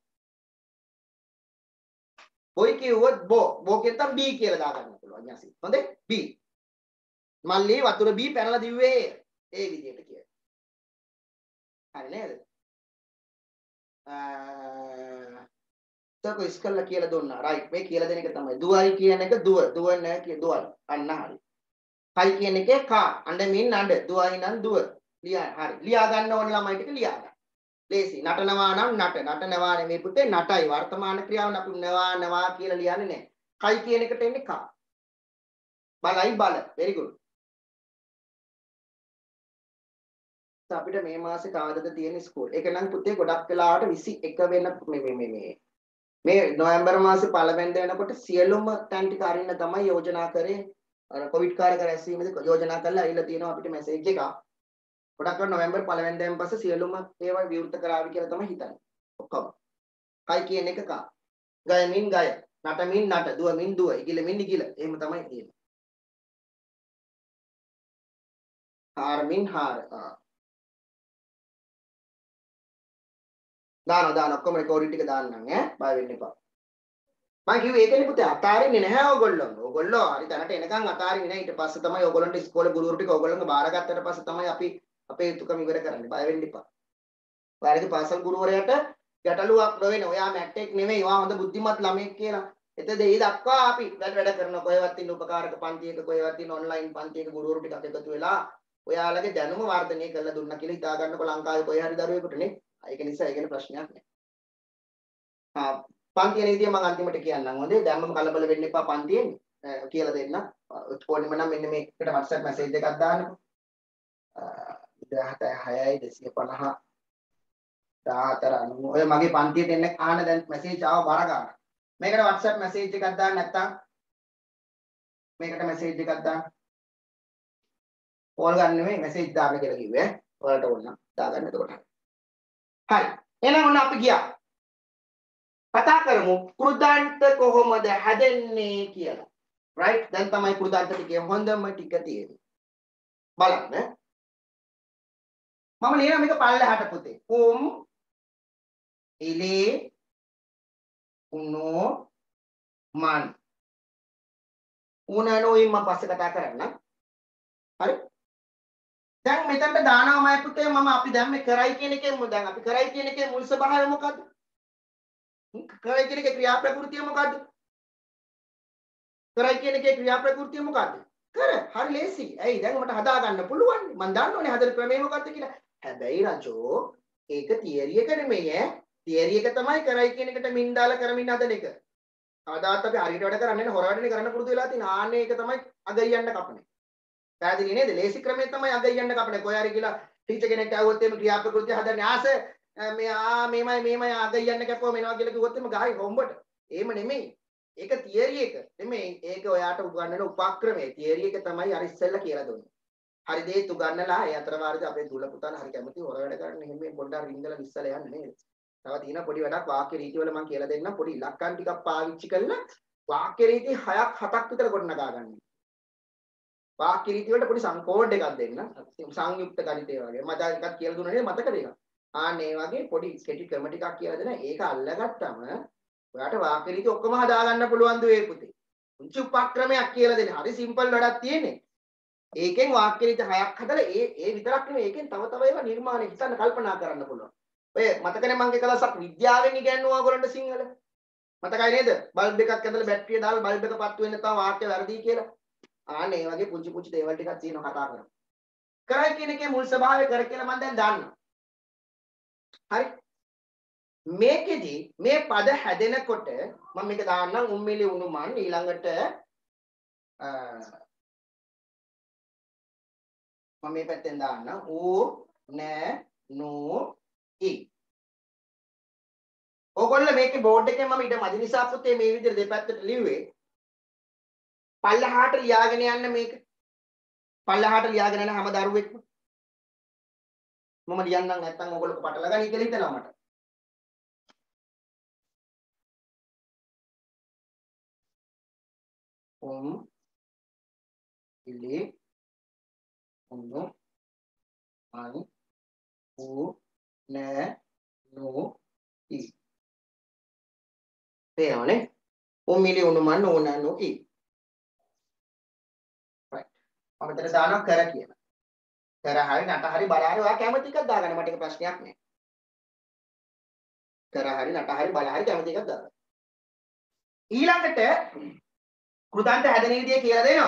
බොයි කිව්වොත් බෝ කියත්තම් B කියලා දාගන්න පුළුවන් යසි. හොඳේ? B. මල්ලි වතුර B පැනලා දිව්වේ. ඒ විදිහට කියයි. හරි නේද? තක ඉස්කල්ලා කියලා දුන්නා. රයිට්. මේ කියලා දෙන එක තමයි. දුවයි කියන එක දුව. දුව නෑ කිය දුවයි. අන්න හරි. කයි කියන එකේ කා. අඬමින් අඬ. දුවයි නම් දුව. ලියා හරි. ලියා ගන්න ඕන ළමයි ටික ලියා ගන්න. ලේසි. නටනවා නම් නට. නටනවා නෙමෙයි පුතේ නටයි. වර්තමාන ක්‍රියාව අපි නවා කියලා ලියන්නේ නෑ. කයි කියන එකට එන්නේ කා. බලයි බල. very good. අපිට මේ මාසේ කාදද තියෙන ස්කූල්. ඒක නම් පුතේ ගොඩක් වෙලාවට 21 වෙන මේ නොවැම්බර් මාසේ පළවෙනිද වෙනකොට සියලුම තැන් ටික අරින්න තමයි යෝජනා කරේ. අර කොවිඩ් කාර්යක රැස්වීමේදී යෝජනා කරලා ඇවිල්ලා තියෙනවා අපිට මැසේජ් එකක්. ගොඩක් වෙලාවට නොවැම්බර් පළවෙනිදාන් පස්සේ සියලුම ඒවා විවෘත කරાવી කියලා තමයි හිතන්නේ. ඔක්කොම. කයි කියන එක කා. ගයමින් ගය. නටමින් නට. දුවමින් දුව. ඉගිලමින් ඉගිල. එහෙම තමයි තියෙන්නේ. හාරමින් හාර. දාන ඔක්කොම රෙකෝඩින් ටික දාන්නම් ඈ බය වෙන්න එපා. මම කිව්වේ ඒකනේ පුතේ අතාරින්නේ නැහැ ඕගොල්ලෝ. ඕගොල්ලෝ හරි තැනට එනකන් අතාරින්නේ නැහැ. ඊට පස්සේ තමයි ඕගොල්ලන්ට ඉස්කෝලේ ගුරුවරු ටික ඕගොල්ලන්ව බාරගත්තට පස්සේ තමයි අපි අපේ යුතුයකම ඉවර කරන්නේ. බය වෙන්න එපා. ඔයාලගේ පාසල් ගුරුවරයාට ගැටලුවක් නොවෙන. ඔයා මැට්ටෙක් නෙමෙයි. ඔයා හොඳ බුද්ධිමත් ළමෙක් කියලා. එතද ඒ දක්වා අපි වැඩ කරන කොහෙවත් ඉන්න උපකාරක පන්තියක කොහෙවත් ඉන්න ඔන්ලයින් පන්තියක ගුරුවරු ටිකක් එකතු වෙලා ඔයාලගේ දැනුම වර්ධනය කරලා දුන්නා කියලා හිතා ගන්නකො ලංකාවේ කොහේ හරි දරුවෙකුට නේ. ඒක නිසා ඒකේ ප්‍රශ්නයක් නෑ. පන්තියේ විදිය මම අන්තිමට කියන්නම්. හොඳේ දැම්මම කලබල වෙන්න එපා පන්තියෙන් කියලා දෙන්න. ඕනෙම නම් මෙන්න මේකට WhatsApp message එකක් දාන්නකො. 176යි 250 14 ඔය මගේ පන්තියට එන්න ආන දැන් මැසේජ් ආව බර ගන්න. මේකට WhatsApp මැසේජ් එකක් දාන්න නැත්තම් මේකට මැසේජ් එකක් දාන්න. කෝල් ගන්න නෙමෙයි මැසේජ් දාන්න කියලා කිව්වේ. ඔයාලට ඕන දාගන්න එතකොට. හරි. එහෙනම් ඔන්න අපි ගියා. කතා කරමු කෘදාන්ත කොහොමද හැදෙන්නේ කියලා. right? දැන් තමයි කෘදාන්ත ටිකේ හොඳම ටික තියෙන්නේ. බලන්න. මම ලියන මේක පල්ලෙහාට පුතේ. ඉලි උනෝ මන් උනනෝයි මම පස්සේ කතා කරන්න. හරි? දැන් මෙතනට දානවාමයි පුතේ මම අපි දැන් මේ කරයි කියන එකේ දැන් අපි කරයි කියන එකේ මුල් ස්වභාවය මොකද්ද? කරයි කියන එකේ ක්‍රියා ප්‍රകൃතිය මොකද්ද? කරයි කියන එකේ ක්‍රියා ප්‍රകൃතිය මොකද්ද? කර. හරි ලේසි. ඇයි දැන් මට හදා ගන්න පුළුවන්. මම දන්නවනේ හදන ක්‍රමය මොකද්ද කියලා. හැබැයි රජෝ ඒක තියරි එක නෙමෙයි ඈ. තියරි එක තමයි කරයි කියන එකට මින් දාලා කරමින් හදන එක. කවදාත් අපි හරියට වැඩ කරන්නේ නැහැ. හොර වැඩනේ කරන්න පුරුදු වෙලා තියෙන. ආන්නේ ඒක තමයි අගයන්න කපන්නේ. පැහැදිලි නේද? ලේසි ක්‍රමය තමයි අගයන්න කපන්නේ. කොහේ හරි කියලා ටීචර් කෙනෙක් ඇහුවොත් එimhe ක්‍රියා ප්‍රകൃතිය හදන්නේ ආස මේමයි අගයන්න කැපුවා මෙනවා කියලා කිව්වොත් එimhe ගහයි හොම්බට. එහෙම නෙමෙයි. ඒක තියරි එක නෙමෙයි. ඒක ඔයාට උගන්වන උපක්‍රමය. තියරි එක තමයි අර ඉස්සෙල්ලා කියලා දුන්නේ. හරි දේත් උගන්නලා ඒ අතර වාරදී අපේ දුල පුතාලා හරි කැමති හොර වැඩ කරන්න එහෙම පොඩ්ඩක් රින්ගලා ඉස්සලා යන්න නේද? තව තියෙන පොඩි වැඩක් වාක්‍ය රීති වල මම කියලා දෙන්නම්. පොඩි ඉලක්කම් ටිකක් පාවිච්චි කරලා වාක්‍ය රීති 6ක් 7ක් විතර ගොඩනගා ගන්න. වාක්‍ය රීති වලට පොඩි සංකෝඩ් එකක් දෙන්න. සංයුක්ත ගණිතය වගේ. මම දැන් එකක් කියලා දුන්නා නේද? මතකද ඒක? ආන්න ඒ වගේ පොඩි කෙටි ක්‍රම ටිකක් කියලා දෙන. ඒක අල්ලගත්තම ඔයාට වාක්‍ය රීති ඔක්කොම හදා ගන්න පුළුවන් දුවේ පුතේ. උන්චි උපක්‍රමයක් කියලා දෙන්නේ. හරි සිම්පල් වැඩක් තියෙන්නේ. ඒකෙන් වාක්‍ය රීති 6ක් හදලා ඒ විතරක් නෙමෙයි ඒකෙන් තව තව ඒවා නිර්මාණය හිතන්න කල්පනා කරන්න පුළුවන්. ඔය මතකනේ මම එක දවසක් විද්‍යාවෙන් ඉගෙනුවා ඔයගොල්ලන්ට සිංහල. මතකයි නේද? බල්බ් එකක් ඇඳලා බැටරිය දාලා බල්බ් එක පත්තු වෙන්න නැත්නම් වාක්‍ය වැරදි කියලා. ආන්න ඒ වගේ පුංචි පුංචි දේවල් ටිකක් තියෙනවා කතා කරමු. කරයි කියන එකේ මුල් ස්වභාවය කර කියලා මම දැන් දන්නවා. හරි? මේකෙදි මේ පද හැදෙනකොට මම මේක දාන්නම් උම්මිලි උණුමන් ඊළඟට මම මේ පැත්තෙන් දාන්නම් ඌ නෑ නෝ යි. ඕගොල්ලෝ මේකේ බෝඩ් එකේ මම ඊට මදි නිසා පුතේ මේ විදිහට දෙපැත්තට ලිව්වේ. පල්ලහාට ලියාගෙන යන්න මේක. පල්ලහාට ලියාගෙන යන හැම දරුවෙක්ම මම ලියන්නම් නැත්තම් ඕගොල්ලෝ පටල ගන්න කියලා හිතනවා මට. ඉලි උන්නු අනි ඌ නෑ නෝ යි. තේරෙනවනේ? උම්මිලි උණුමන් ඕන නෝ යි. right. මම මෙතන දානවා කර කියලා. කර හරි නට හරි බල හරි ඔයා කැමති එකක් දාගන්න මට ඒක ප්‍රශ්නයක් නෑ. කර හරි නට හරි බල හරි කැමති එකක් දාගන්න. ඊළඟට කෘදාන්ත හැදෙන විදිය කියලා දෙනවා.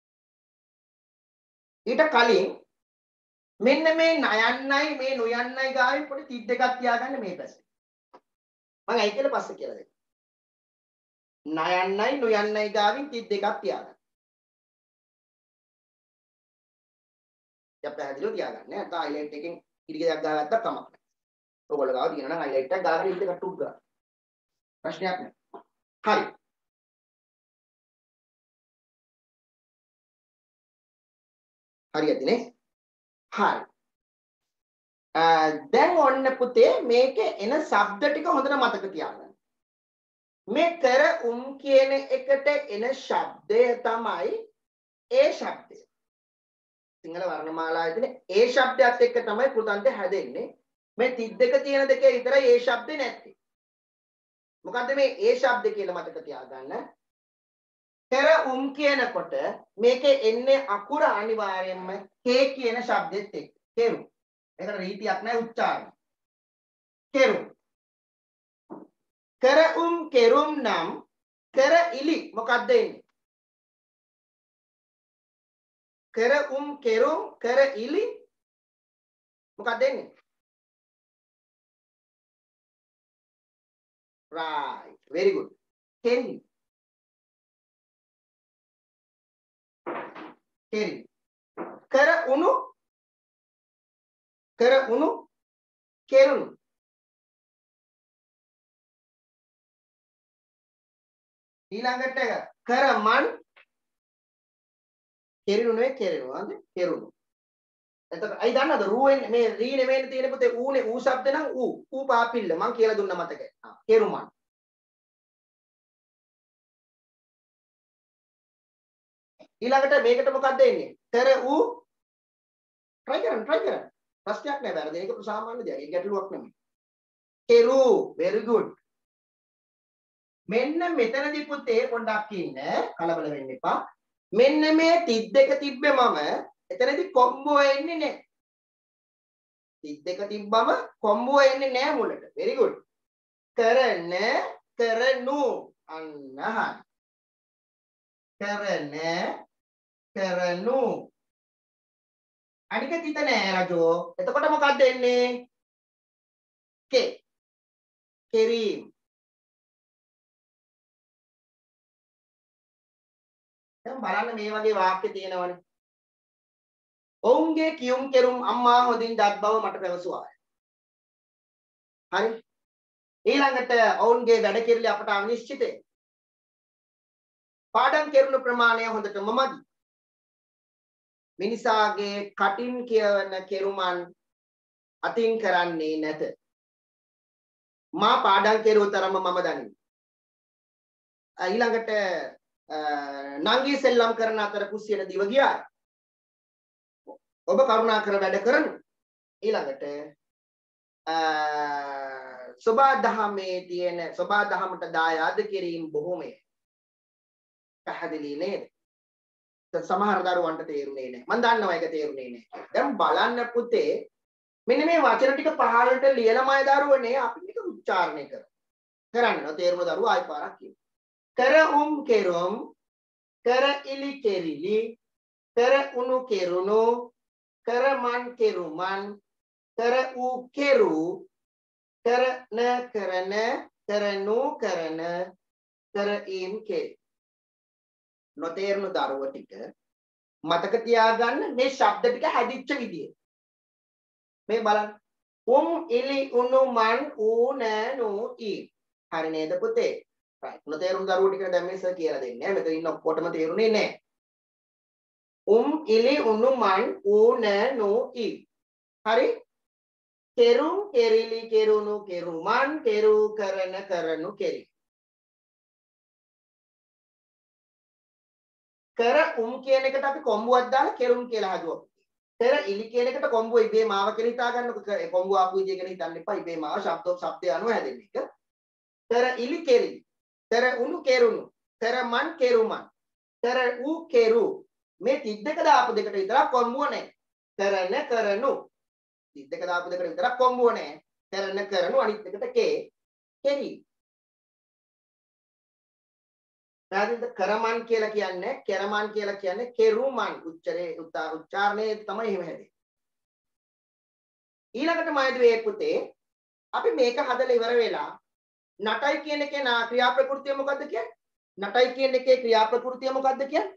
ඊට කලින් මෙන්න මේ නයන්නයි මේ නොයන්නයි ගාවින් පොඩි තිත් දෙකක් තියාගන්න මේ පැත්තේ. මම ඇයි කියලා පස්සේ කියලා දෙන්න. නයන්නයි නොයන්නයි ගාවින් තිත් දෙකක් තියාගන්න. යා පැහැදිලිව තියාගන්න. නැත්නම් හයිලයිට් එකෙන් ඉරිගයක් ගහගත්තා කමක් නැහැ. ඔයගොල්ලෝ ගාව තියෙනවා නම් හයිලයිට් එකක් ගාගෙන ඉරිග කට්ටුක් ගන්න. ප්‍රශ්නයක් නැහැ. හරි. හරියටනේ? හරි. දැන් ඔන්න පුතේ මේකේ එන ශබ්ද ටික හොඳට මතක තියාගන්න. මේ කර කියන එකට එන ශබ්දය තමයි ඒ ශබ්දය. සිංහල වර්ණමාලාවේ තියෙන ඒ ශබ්දයත් එක්ක තමයි කෘතාන්ත හැදෙන්නේ. මේ තිත් දෙක තියෙන දෙකේ විතරයි ඒ ශබ්දේ නැත්තේ. මොකද්ද මේ ඒ ශබ්ද කියලා මතක තියාගන්න. කර කියනකොට මේකේ එන්නේ අකුර අනිවාර්යයෙන්ම කේ කියන ශබ්දෙත් එක්ක. කෙරු. ඒකට රීතියක් නැහැ උච්චාරණ. කෙරු. කර කෙරුම් නම් කර ඉලි මොකද්ද එන්නේ? කර කෙරුම් කර ඉලි මොකක්ද එන්නේ? right very good. කෙරි කෙරි කර උණු කෙරුණු ඊළඟට කරමන් කෙරිනු නෙවෙයි කෙරිනුවාද කෙරුණු. එතකොට අයි දන්නවද රූවෙන් මේ రీ නෙවෙයි තියෙන පුතේ ඌනේ ඌ શબ્ද නම් ඌ පාපිල්ල මං කියලා දුන්නා මතකයි. කෙරුමන්. ඊළඟට මේකට මොකක්ද එන්නේ? කර ඌ try කරන්න. ප්‍රශ්නයක් නෑ වැරදි. ඒක සාමාන්‍ය දෙයක්. ඒක ගැටලුවක් නෙමෙයි. කෙරු very good. මෙන්න මෙතනදී පුතේ පොඩ්ඩක් ඉන්න කලබල වෙන්න එපා. මෙන්න මේ 32 තිබ්බේ මම එතනදී කොම්බෝ එන්නේ නැහැ. 32 තිබ්බම කොම්බෝ එන්නේ නැහැ මුලට. very good. කරන කරනු අන්න හරි. කරන කරනු අනික තිත නෑ රජෝ. එතකොට මොකක්ද එන්නේ? කෙ කෙරීම්. දැන් බලන්න මේ වගේ වාක්‍ය තියෙනවනේ. ඔවුන්ගේ කියුම් කෙරුම් අම්මා හොඳින් දත් බව මට පැවසුවා. හරි. ඊළඟට ඔවුන්ගේ වැඩ කිරිලි අපට අනිශ්චිතයි. පාඩම් කෙරුණු ප්‍රමාණය හොඳටම මදි. මිනිසාගේ කටින් කියවන කෙරුමන් අතින් කරන්නේ නැත. මා පාඩම් කෙරුව තරම මම දනිමි. ඊළඟට නංගී සෙල්ලම් කරන අතර කුස්සියට දිව ගියා. ඔබ කරුණාකර වැඩ කරනු. ඊළඟට සබා දහමේ තියෙන සබා දහමට දායාද කිරීම බොහෝමයි. පැහැදිලි නේද? සමහර දරුවන්ට තේරුනේ නැහැ. මම දන්නවා ඒක තේරුනේ නැහැ. දැන් බලන්න පුතේ මෙන්න මේ වචන ටික පහළට ලියලමයි දරුවනේ අපි මේක උච්චාරණය කරන්න. තේරුම දරුවා ආයි පාරක් කියමු. කර කෙරුම් කර ඉලි කෙරිලි කර උණු කෙරුණු කරමන් කෙරුමන් කර ඌ කෙරු කරන කරන කරනු කරන කරීම් කෙරි. නොතේරුණු දරුව ටික මතක තියාගන්න මේ ශබ්ද ටික හැදිච්ච විදිය. මේ බලන්න. ඉලි උණු මන් ඌ නෑනු ඊ. හරි නේද පුතේ? right. නොතේරුණු දරුව ටික දැන් මේ සර් කියලා දෙන්නේ. මෙතන ඉන්න ඔක්කොටම තේරුනේ නෑ. ඉලි උණු මන් ඌ නෑනු ඊ. හරි? කෙරුම් කෙරිලි කෙරුණු කෙරුමන් කෙරු කරන කරනු කෙරි. කර කියන එකට අපි කොම්බුවක් දාලා කෙරුම් කියලා හදුවා. කර ඉලි කියන එකට කොම්බුව ඉබේ මාව කියලා හිතා ගන්නකො. කොම්බුව ආපු විදිය ගැන හිතන්න එපා. ඉබේ මාව ශබ්දය අනුව හැදෙන එක. කර ඉලි කෙරි. කර උණු කෙරුණු. කර මන් කෙරුමන්. කර ඌ කෙරු. මේ 32 දාපු දෙකට විතරක් කොම්බුව නැහැ. කරන කරනු. 32 දාපු දෙකට විතරක් කොම්බුව නැහැ. කරන කරනු අනිත් එකට කෙරි. පැහැදිලිද? කරමන් කියලා කියන්නේ කෙරමන් කියලා කියන්නේ කෙරුමන් උච්චාරණය තමයි එහෙම හැදෙන්නේ. ඊළඟට මයිදුවේ පුතේ අපි මේක හදලා ඉවර වෙලා නටයි කියන එකේ ක්‍රියා ප්‍රකෘතිය මොකද්ද කියන්නේ? නටයි කියන එකේ ක්‍රියා ප්‍රකෘතිය මොකද්ද කියන්නේ?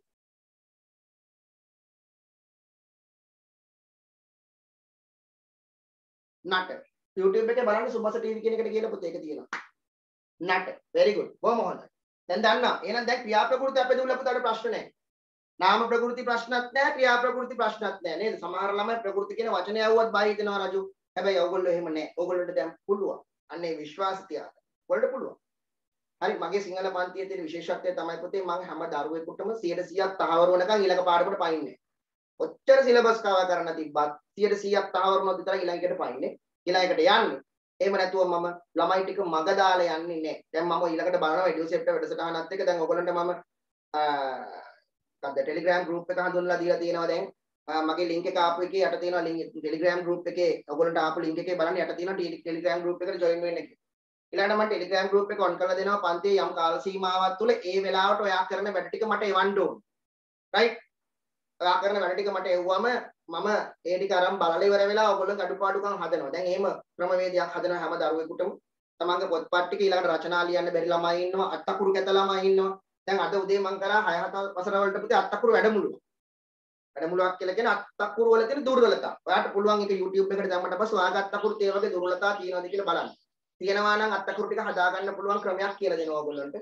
නට. YouTube එකේ බලන්න සුබස TV කියන එකට කියලා පුතේ ඒක තියෙනවා. නට. very good. බොහොම හොඳයි. දැන් දන්නවා. එහෙනම් දැන් ක්‍රියා ප්‍රකෘති අපේ දුවලා පුතාට ප්‍රශ්න නැහැ. නාම ප්‍රකෘති ප්‍රශ්නත් නැහැ, ක්‍රියා ප්‍රකෘති ප්‍රශ්නත් නැහැ නේද? සමහර ළමයි ප්‍රකෘති කියන වචනය આવුවත් බය හිතනවා රජු. හැබැයි ඕගොල්ලෝ එහෙම නැහැ. ඕගොල්ලන්ට දැන් පුළුවන්. අන්නේ විශ්වාස තියාගන්න. ඔයාලට පුළුවන්. හරි මගේ සිංහල පන්තියේ තියෙන විශේෂත්වය තමයි පුතේ මම හැම දරුවෙකුටම 100%ක් තහවුරු වෙනකන් ඊළඟ පාඩමට පයින්නේ. ඔච්චර සිලබස් කවර් කරන්න තිබ්බත් 100%ක් තහවුරු වුණොත් විතරයි ඊළඟට පයින්නේ. ඊළඟට යන්නේ. එහෙම නැතුව මම ළමයි ටික මග දාලා යන්නේ නැහැ. දැන් මම ඊළඟට බලනවා එඩියුසෙප්ට වැඩසටහනත් එක්ක දැන් ඔයගොල්ලන්ට මම ටෙලිග්‍රෑම් ගෲප් එක හඳුන්වලා දීලා තියෙනවා දැන්. මගේ ලින්ක් එක ආපු එකේ යට තියෙනවා ලින්ක් ටෙලිග්‍රෑම් ගෲප් එකේ ඔයගොල්ලන්ට ආපු ලින්ක් එකේ බලන්න යට තියෙනවා ටෙලිග්‍රෑම් ගෲප් එකට ජොයින් වෙන්න කියලා. ඊළඟට මම ටෙලිග්‍රෑම් ගෲප් එක ඔන් කරලා දෙනවා පන්තියේ යම් කාල සීමාවක් තුල ඒ වෙලාවට ඔයා කරන වැඩ ටික මට එවන්න ඕන. රයිට්? ඔයා කරන වැඩ ටික මට එවුවම මම ඒ ටික අරන් බලලා ඉවර වෙලා ඔයගොල්ලෝ අඩුපාඩුකම් හදනවා. දැන් එහෙම ක්‍රමවේදයක් හදනවා හැම දරුවෙකුටම. තමන්ගේ පොත්පත් ටික ඊළඟට රචනා ලියන්න බැරි ළමයි ඉන්නවා, අත්තකුරු කැත ළමයි ඉන්නවා. දැන් අද උදේ මම කරා 6-7 වසර වලට පුතේ අත්තකුරු වැඩමුළුවක්. වැඩමුළුවක් කියලා කියන අත්තකුරු වල තියෙන දුර්වලතා. ඔයාලට පුළුවන් ඒක YouTube එකට දැම්මට පස්සේ ඔයාගේ අත්තකුරු තේ වගේ දුර්වලතා තියෙනවද කියලා බලන්න. තියෙනවා නම් අත්තකුරු ටික හදාගන්න පුළුවන් ක්‍රමයක් කියලා දෙනවා ඔයගොල්ලන්ට.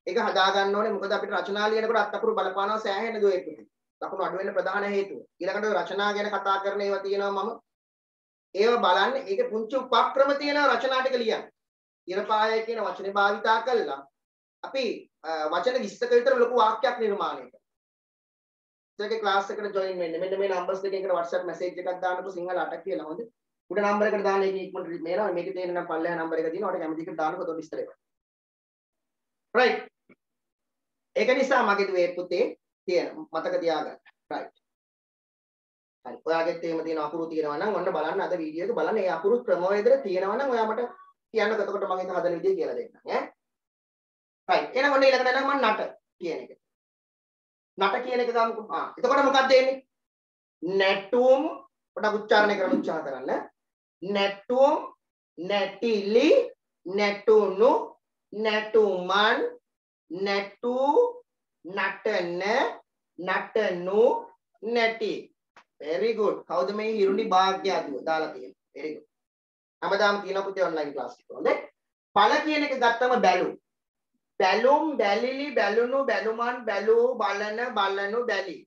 ඒක හදා ගන්න ඕනේ. මොකද අපිට රචනා ලියනකොට අත්අකුරු බලපානවා සෑහෙන දුවේ පුතේ. ලකුණු අඩු වෙන්න ප්‍රධාන හේතුව. ඊළඟට රචනා ගැන කතා කරන ඒවා තියෙනවා මම. ඒව බලන්න. ඒකේ පුංචි උපක්‍රම තියෙනවා රචනා ටික ලියන්න. ඉරපාය කියන වචනේ භාවිතා කළා. අපි වචන 20ක විතර ලොකු වාක්‍යයක් නිර්මාණය කරනවා. ඒකේ ක්ලාස් එකට ජොයින් වෙන්න. මෙන්න මේ නම්බර්ස් දෙකෙන් එකට WhatsApp මැසේජ් එකක් දාන්නකො සිංහල 8 කියලා හොඳ. උඩ නම්බර් එකට දාන්න ඒක ඉක්මනට මේනවා. මේකේ තියෙන නම් පල්ලෙහා නම්බර් එක තියෙනවා. ඔයාලට කැමති එකට දාන්නකො તો විස්තර එක. right. ඒක නිසා මගේ දුවේ පුතේ තියෙන මතක තියාගන්න. right. හරි. ඔයාගෙත් එහෙම තියෙන අකුරු තියෙනවා නම් ඔන්න බලන්න අද වීඩියෝ එක බලන්න. ඒ අකුරු ක්‍රමවේදෙ තියෙනවා නම් ඔයා මට කියන්නකො. එතකොට මම ඒක හදන විදිය කියලා දෙන්නම්. ඈ. right. එහෙනම් ඔන්න ඊළඟට නම් මම නට කියන එක. නට කියන එක ගමුකෝ. එතකොට මොකක්ද එන්නේ? නැටුම් පොඩක් උච්චාරණය කරන්න උත්සාහ කරන්න. නැටුම්, නැටිලි, නැටුණු, නැටුමන්, නැටු, නටන, නටනු, නැටි. very good. කවුද මේ හිරුණි භාග්‍ය අදුව දාලා තියෙන්නේ? very good. හැමදාම තියෙන පුතේ ඔන්ලයින් ක්ලාස් එක. හොඳයි. පළ කියන එක ගත්තම බැලු. බැලුම්, බැලිලි, බැලුණු, බැලුමන්, බැලූ, බලන, බලනු, බැලි.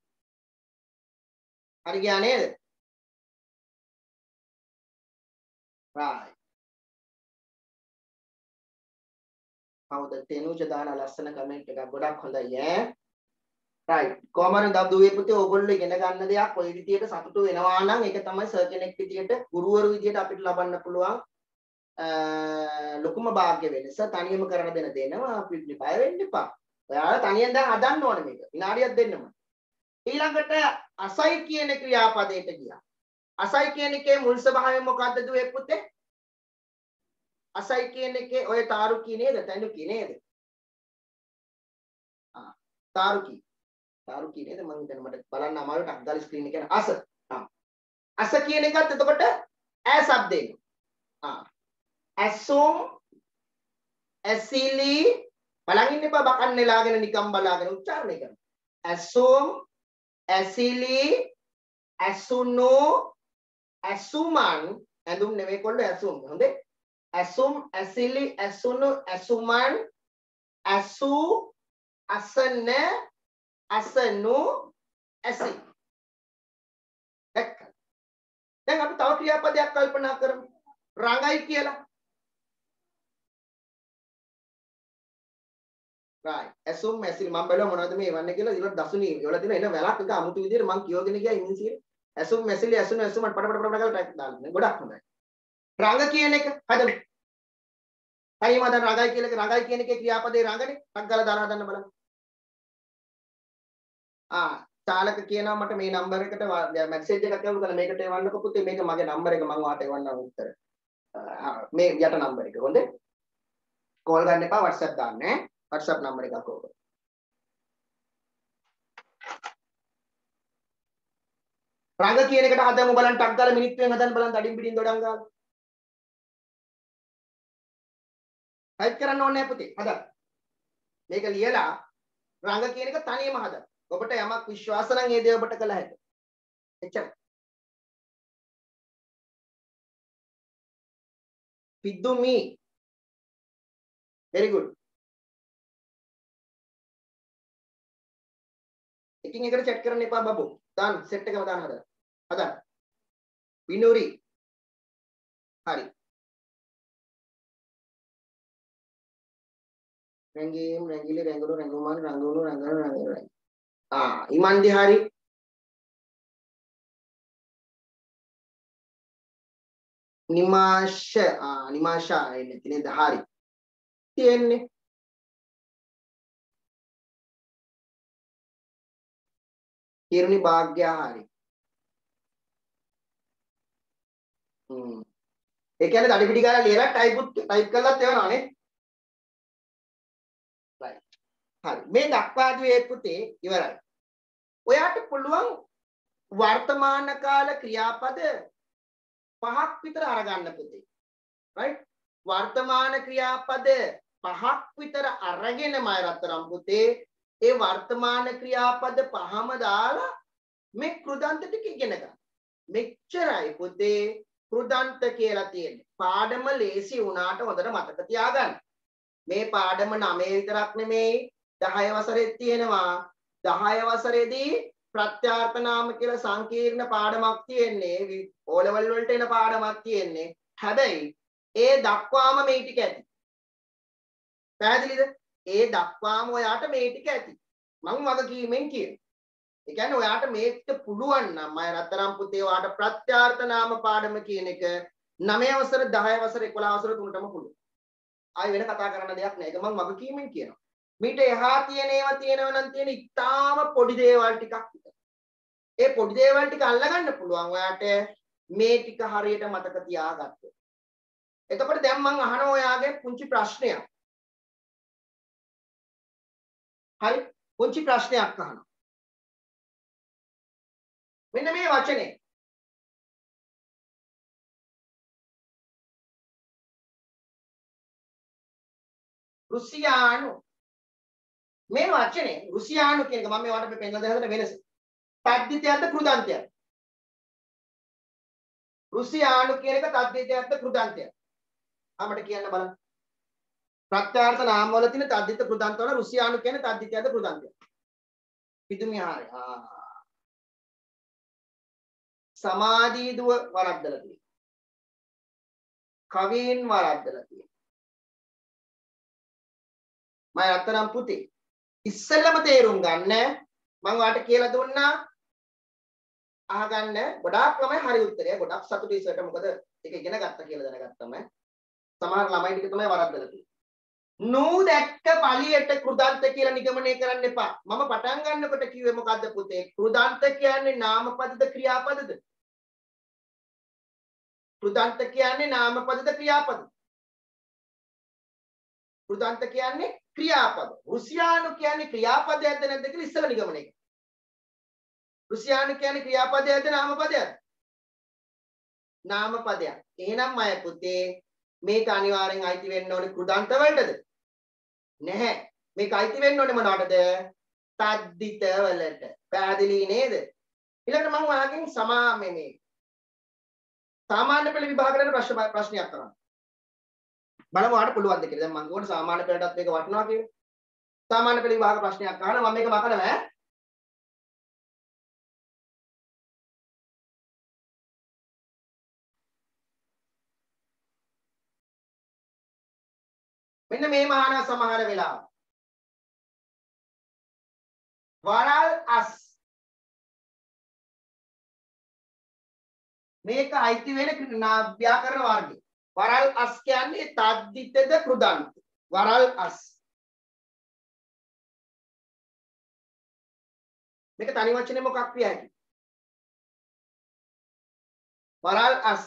හරි ගියා නේද? right. කවුද තෙනුජ දාන ලස්සන කමෙන්ට් එකක් ගොඩක් හොඳයි ඈ. right. කොහමද දුවේ පුතේ ඕගොල්ලෝ ඉගෙන ගන්න දෙයක් ඔය විදියට සතුටු වෙනවා නම් ඒක තමයි සර් කෙනෙක් විදියට ගුරුවරු විදියට අපිට ලබන්න පුළුවන් ලොකුම වාග්ය වෙනස. තනියම කරන දෙනවා අපිට බය වෙන්න එපා. ඔයාලා තනියෙන් දැන් හදන්න ඕනේ මේක. විනාඩියක් දෙන්නම. ඊළඟට අසයි කියන ක්‍රියාපදයට ගියා. අසයි කියන එකේ මුල් ස්වභාවය මොකද්ද දුවේ පුතේ? අසයි කියන එකේ ඔය තාරුකී නේද? තනුකී නේද? තාරුකී. තාරුකී නේද? මම හිතන්නේ මට බලන්න අමාරුට අක්ගාලි ස්ක්‍රීන් එක යන අස. අස කියන එකත් එතකොට ඈ શબ્දේ. ඇසුම්, ඇසිලි බලන් ඉන්න එපා බකන් නෙලාගෙන නිකම් බලාගෙන උච්චාරණය කරන්න. ඇසුම්, ඇසිලි, ඇසුණු, ඇසුමන්, ඇඳුම් නෙවෙයි කොල්ල ඇසුම්. හොඳේ. ඇසුම්, ඇසිලි, ඇසුණු, ඇසුමන්, ඇසු, අසන, අසනු, ඇසි. දැන් අපි තව ක්‍රියාපදයක් කල්පනා කරමු. රඟයි කියලා. right. ඇසුම්, ඇසිලි මම බලුවා මොනවද මේ වන්නේ කියලා. ඊළඟ දසුණී වල තියෙන එන වැලක් එක අමුතු විදිහට මම කියවගෙන ගියා ඉංග්‍රීසියෙන්. ඇසුම්, ඇසිලි, ඇසුණු, ඇසුමන් පඩ කියලා ටයිප් දාන්න. ගොඩක් හොඳයි. රඟ කියන එක හදමු. හරිම දැන් රඟයි කියලා රඟයි කියන එකේ ක්‍රියාපදේ රඟනේ. ටක් ගාලා දාලා හදන්න බලන්න. චාලක කියනවා මට මේ නම්බර් එකට මැසේජ් එකක් යවන්න කරලා මේකට එවන්නකො පුතේ මේක මගේ නම්බර් එක මම ඔයාට එවන්නම් උත්තර. මේ යට නම්බර් එක හොඳේ. කෝල් ගන්න එපා WhatsApp දාන්න ඈ. WhatsApp නම්බර් එකක් ඕක. රඟ කියන එකට හදමු බලන්න ටක් ගාලා මිනිත්තුවෙන් හදන්න බලන්න අඩින් පිටින් දොඩම් ගාලා. ටයිප් කරන්න ඕනේ නැහැ පුතේ. හදන්න. මේක ලියලා රඟ කියන එක තනියම හදන්න. ඔබට යමක් විශ්වාස නම් ඒ දේ ඔබට කළ හැකියි. එච්චරයි. පිදුමි. very good. එකින් එකට chat කරන්න එපා බබු. දාන්න set එකම දාන්න හදන්න. හදන්න. විනුරි. හරි. රංගීම් රංගිලි රංගුණු රංගුමන් රංගුණු රංගන ඉමන්දි hari නිමාෂා එන්නේ නේද hari තියෙන්නේ හිරුනි භාග්‍ය hari ඒ කියන්නේ දඩි පිටි ගාලා ලියලා ටයිප් කරලාත් එවනවානේ හරි මේ දක්වා දුවේ පුතේ ඉවරයි. ඔයාට පුළුවන් වර්තමාන කාල ක්‍රියාපද 5ක් විතර අරගන්න පුතේ. right? වර්තමාන ක්‍රියාපද 5ක් විතර අරගෙනම රත්තරන් පුතේ ඒ වර්තමාන ක්‍රියාපද 5ම දාලා මේ කෘදන්ත ටික ඉගෙන ගන්න. මෙච්චරයි පුතේ කෘදන්ත කියලා තියෙන්නේ. පාඩම ලේසි වුණාට හොඳට මතක තියාගන්න. මේ පාඩම 9 විතරක් නෙමෙයි 10 වසරෙත් තියෙනවා. 10 වසරේදී ප්‍රත්‍යාර්ථ නාම කියලා සංකීර්ණ පාඩමක් තියෙන්නේ. O level වලට එන පාඩමක් තියෙන්නේ. හැබැයි ඒ දක්වාම මේ ටික ඇති. පැහැදිලිද? ඒ දක්වාම ඔයාට මේ ටික ඇති. මම වගකීමෙන් කියනවා. ඒ කියන්නේ ඔයාට මේක පුළුවන් නම් මම රත්තරන් පුතේ ඔයාට ප්‍රත්‍යාර්ථ නාම පාඩම කියන එක 9 වසර 10 වසර 11 වසර තුනටම පුළුවන්. ආයි වෙන කතා කරන්න දෙයක් නැහැ. ඒක මම වගකීමෙන් කියනවා. මීට එහා තියෙන ඒවා තියෙනවා නම් තියෙන ඉතාම පොඩි දේවල් ටිකක් විතර. ඒ පොඩි දේවල් ටික අල්ලගන්න පුළුවන් ඔයාට මේ ටික හරියට මතක තියාගත්තොත්. එතකොට දැන් මම අහනවා ඔයාගේ පුංචි ප්‍රශ්නයක්. හරි පුංචි ප්‍රශ්නයක් අහනවා. මෙන්න මේ වචනේ රුසියානු මේ වචනේ රුසියානු කියන එක මම මේ වට පෙන්නලා දෙන්න වෙනස. තද්දිතයක්ද කෘදාන්තයක්ද? රුසියානු කියන එක තද්දිතයක්ද කෘදාන්තයක්ද? අපිට කියන්න බලන්න. ප්‍රත්‍යාර්ථ නාම වල තියෙන තද්දිත කෘදාන්ත වල රුසියානු කියන්නේ තද්දිතයක්ද කෘදාන්තයක්ද? පිටුමිය හරි. සමාධීදුව වරද්දලා තියෙනවා. කවීන් වරද්දලා තියෙනවා. මම රත්තරන් පුතේ ඉස්සෙල්ලම තේරුම් ගන්න මම ඔයාලට කියලා දුන්නා අහගන්න ගොඩාක් ළමයි හරි උත්තරය ගොඩක් සතුටුයි සර්ට මොකද ඒක ඉගෙන ගත්තා කියලා දැනගත්තම සමහර ළමයි ටික තමයි වරද්දලා තියෙන්නේ නූ දැක්ක පළියට කෘදාන්ත කියලා නිගමනය කරන්න එපා මම පටන් ගන්නකොට කිව්වේ මොකද්ද පුතේ කෘදාන්ත කියන්නේ නාමපදද ක්‍රියාපදද කෘදාන්ත කියන්නේ නාමපදද ක්‍රියාපදද කෘදාන්ත කියන්නේ ක්‍රියාපද රුසියානු කියන්නේ ක්‍රියාපදයක්ද නැද්ද කියලා ඉස්සෙල්ලා නිගමනය කරන්න. රුසියානු කියන්නේ ක්‍රියාපදයක්ද නාමපදයක්ද? නාමපදයක්. එහෙනම් මය පුතේ මේක අනිවාර්යෙන් අයිති වෙන්න ඕනේ කෘදාන්ත වලටද? නැහැ. මේක අයිති වෙන්න ඕනේ මොනවටද? තද්දිත වලට. පැහැදිලි නේද? ඊළඟට මම ඔයාගෙන් සාමාන්‍ය පෙළ විභාගවල ප්‍රශ්නයක් කරනවා. බලමු ඔයාලට පුළුවන්ද කියලා. දැන් මම උගුණ සාමාන්‍ය පෙළටත් මේක වටනවා කියලා. සාමාන්‍ය පෙළ විභාග ප්‍රශ්නයක් අහනවා මම මේක මකනවා ඈ. මෙන්න මේ මහාන සමහර වෙලාව. වරල් අස් මේක අයිති වෙන ව්‍යාකරණ වර්ගය. වරල් අස් කියන්නේ තද්දිතද කෘදාන්ත. වරල් අස්. මේක තනි වචනේ මොකක් විය හැකිද? වරල් අස්.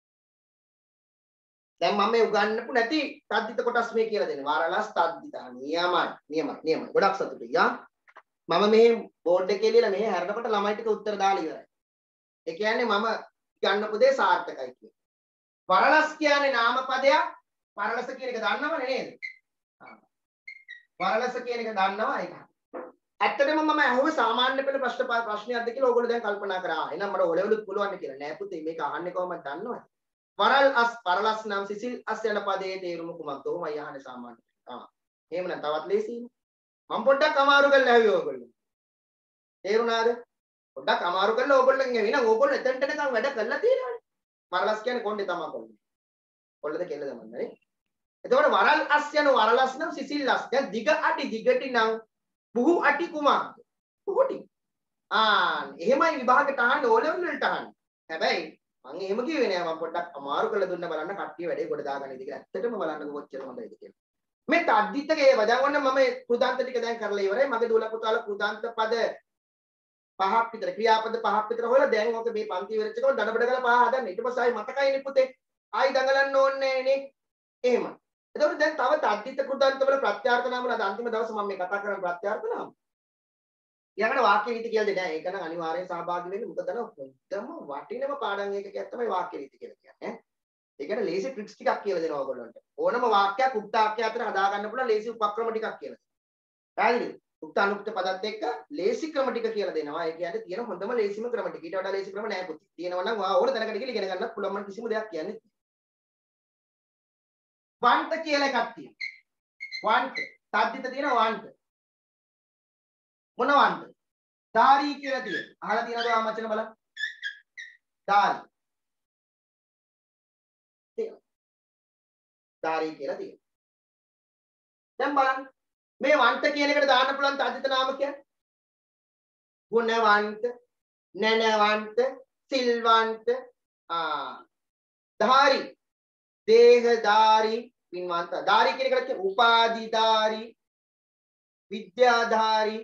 දැන් මම මේ උගන්වපු නැති තද්දිත කොටස් මේ කියලා දෙන්නේ. වරල් අස් තද්දිත. නියමයි. ගොඩක් සතුටුයි යා. මම මේ බෝඩ් එකේ ලියලා මේ හැරෙනකොට ළමයි ටික උත්තර දාලා ඉවරයි. ඒ කියන්නේ මම ගන්නපු දේ සාර්ථකයි කියන්නේ. වරලස් කියන්නේ නාමපදයක්. වරලස කියන එක දන්නවනේ නේද? වරලස කියන එක දන්නවා ඒක. ඇත්තටම මම අහුවේ සාමාන්‍ය පෙළ ප්‍රශ්නයක්ද කියලා ඕගොල්ලෝ දැන් කල්පනා කරා. එහෙනම් මට ඔලෙවලුත් පුළුවන් කියලා. නෑ පුතේ මේක අහන්නේ කොහොමද දන්නවද? වරලස් නම් සිසිල් අස් යන පදයේ තේරුම කුමක්ද? ඔහොමයි අහන්නේ සාමාන්‍ය. එහෙමනම් තවත් ලේසියිනේ. මම පොඩ්ඩක් අමාරු කරලා ඇහුවේ ඕගොල්ලෝ. තේරුණාද? පොඩ්ඩක් අමාරු කරලා ඕගොල්ලෝගෙන් ඇවින ඕගොල්ලෝ එතනට නිකන් වැඩ කරලා තියෙනවානේ. වරලස් කියන්නේ කොණ්ඩේ තමයි කොණ්ඩේ. කොල්ලද කෙල්ලද මන්නේ. එතකොට වරල් අස් යන වරලස් නම් සිසිල් අස්. දැන් දිග අටි දිගටි නම් බුහු අටි කුමක්ද? බුහුටි. එහෙමයි විභාගයට අහන්නේ ඕ ලෙවල් වලට අහන්නේ. හැබැයි මම එහෙම කිව්වේ නෑ මම පොඩ්ඩක් අමාරු කරලා දුන්න බලන්න කට්ටිය වැඩේ කොට දාගන්න ඉතින් ඇත්තටම බලන්න කොච්චර හොඳයිද කියලා. මේ තද්දිතකේ වදන් වන්න මම කෘදාන්ත ටික දැන් කරලා ඉවරයි. මගේ දූල පුතාලා කෘදාන්ත පද පහක් විතර ක්‍රියාපද පහක් විතර හොයලා දැන් ඔක මේ පන්ති ඉවරච්ච ගමන් දඩබඩ කරලා පහ හදන්න. ඊට පස්සේ ආයි මතකයිනේ පුතේ. ආයි දඟලන්න ඕනේ නේ. එහෙම. එතකොට දැන් තව තද්දිත කෘදාන්ත වල ප්‍රත්‍යාර්ථ නාම වල අන්තිම දවසේ මම මේ කතා කරන ප්‍රත්‍යාර්ථ නාම. ඊළඟට වාක්‍ය රීති කියලා දෙන්නේ. ඒක නම් අනිවාර්යෙන් සහභාගී වෙන්න. මොකද හොඳම වටිනම පාඩම් එකක් තමයි වාක්‍ය රීති කියලා කියන්නේ. ඒකට ලේසි ට්‍රික්ස් ටිකක් කියලා දෙනවා ඔයගොල්ලන්ට. ඕනම වාක්‍යයක් උක්ත වාක්‍ය අතර හදා ගන්න පුළුවන් ලේසි උපක්‍රම ටිකක් කියලා. පැහැදිලිද? උක්ත අනුක්ත පදත් එක්ක ලේසි ක්‍රම ටික කියලා දෙනවා. ඒ කියන්නේ තියෙන හොඳම ලේසිම ක්‍රම ටික. ඊට වඩා ලේසි ක්‍රම නෑ පුතේ. තියෙනවා නම් ඕන තැනකට ගිහලා ඉගෙන ගන්නත් පුළුවන්. මම කිසිම දෙයක් කියන්නේ නැහැ. වන්ත කියලා එකක් තියෙනවා. වන්ත. තද්දිත තියෙන වන්ත. මොන වන්ත? ධාරී කියලා තියෙනවා. අහලා තියෙනවද ආමචන බලන්න. ධාරී. තියෙනවා. ධාරී කියලා තියෙනවා. දැන් බලන්න. මේ වන්ත කියන එකට දාන්න පුළුවන් තද්දිත නාමකයක්. ගුණවන්ත, නැනවන්ත, සිල්වන්ත, ධාරී, දේහධාරී, පින්වන්ත. ධාරී කියන එකට කියන්නේ උපාධිධාරී, විද්‍යාධාරී,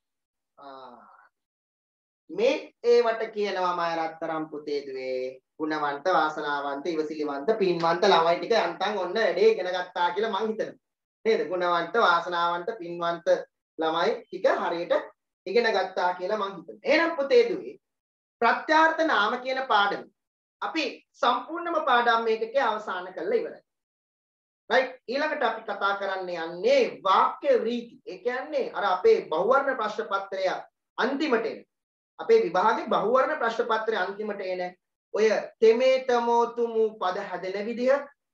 මේ ඒවට කියනවා මම රත්තරම් පුතේ දුවේ ගුණවන්ත, වාසනාවන්ත, ඉවසිලිවන්ත, පින්වන්ත ළමයි ටික යන්තම් ඔන්න වැඩේ ඉගෙන ගත්තා කියලා මං හිතනවා. නේද? ගුණවන්ත, වාසනාවන්ත, පින්වන්ත ළමයි ටික හරියට ඉගෙන ගත්තා කියලා මං හිතනවා. එහෙනම් පුතේ දුවේ ප්‍රත්‍යාර්ථ නාම කියන පාඩම අපි සම්පූර්ණම පාඩම් මේකේ අවසන් කරලා ඉවරයි. right? ඊළඟට අපි කතා කරන්න යන්නේ වාක්‍ය රීති. ඒ කියන්නේ අර අපේ බහුවර්ණ ප්‍රශ්න පත්‍රය අන්තිමට එන. අපේ විභාගේ බහුවර්ණ ප්‍රශ්න පත්‍රය අන්තිමට එන ඔය තෙමේ තමෝ තුමු පද හැදෙන විදිහ,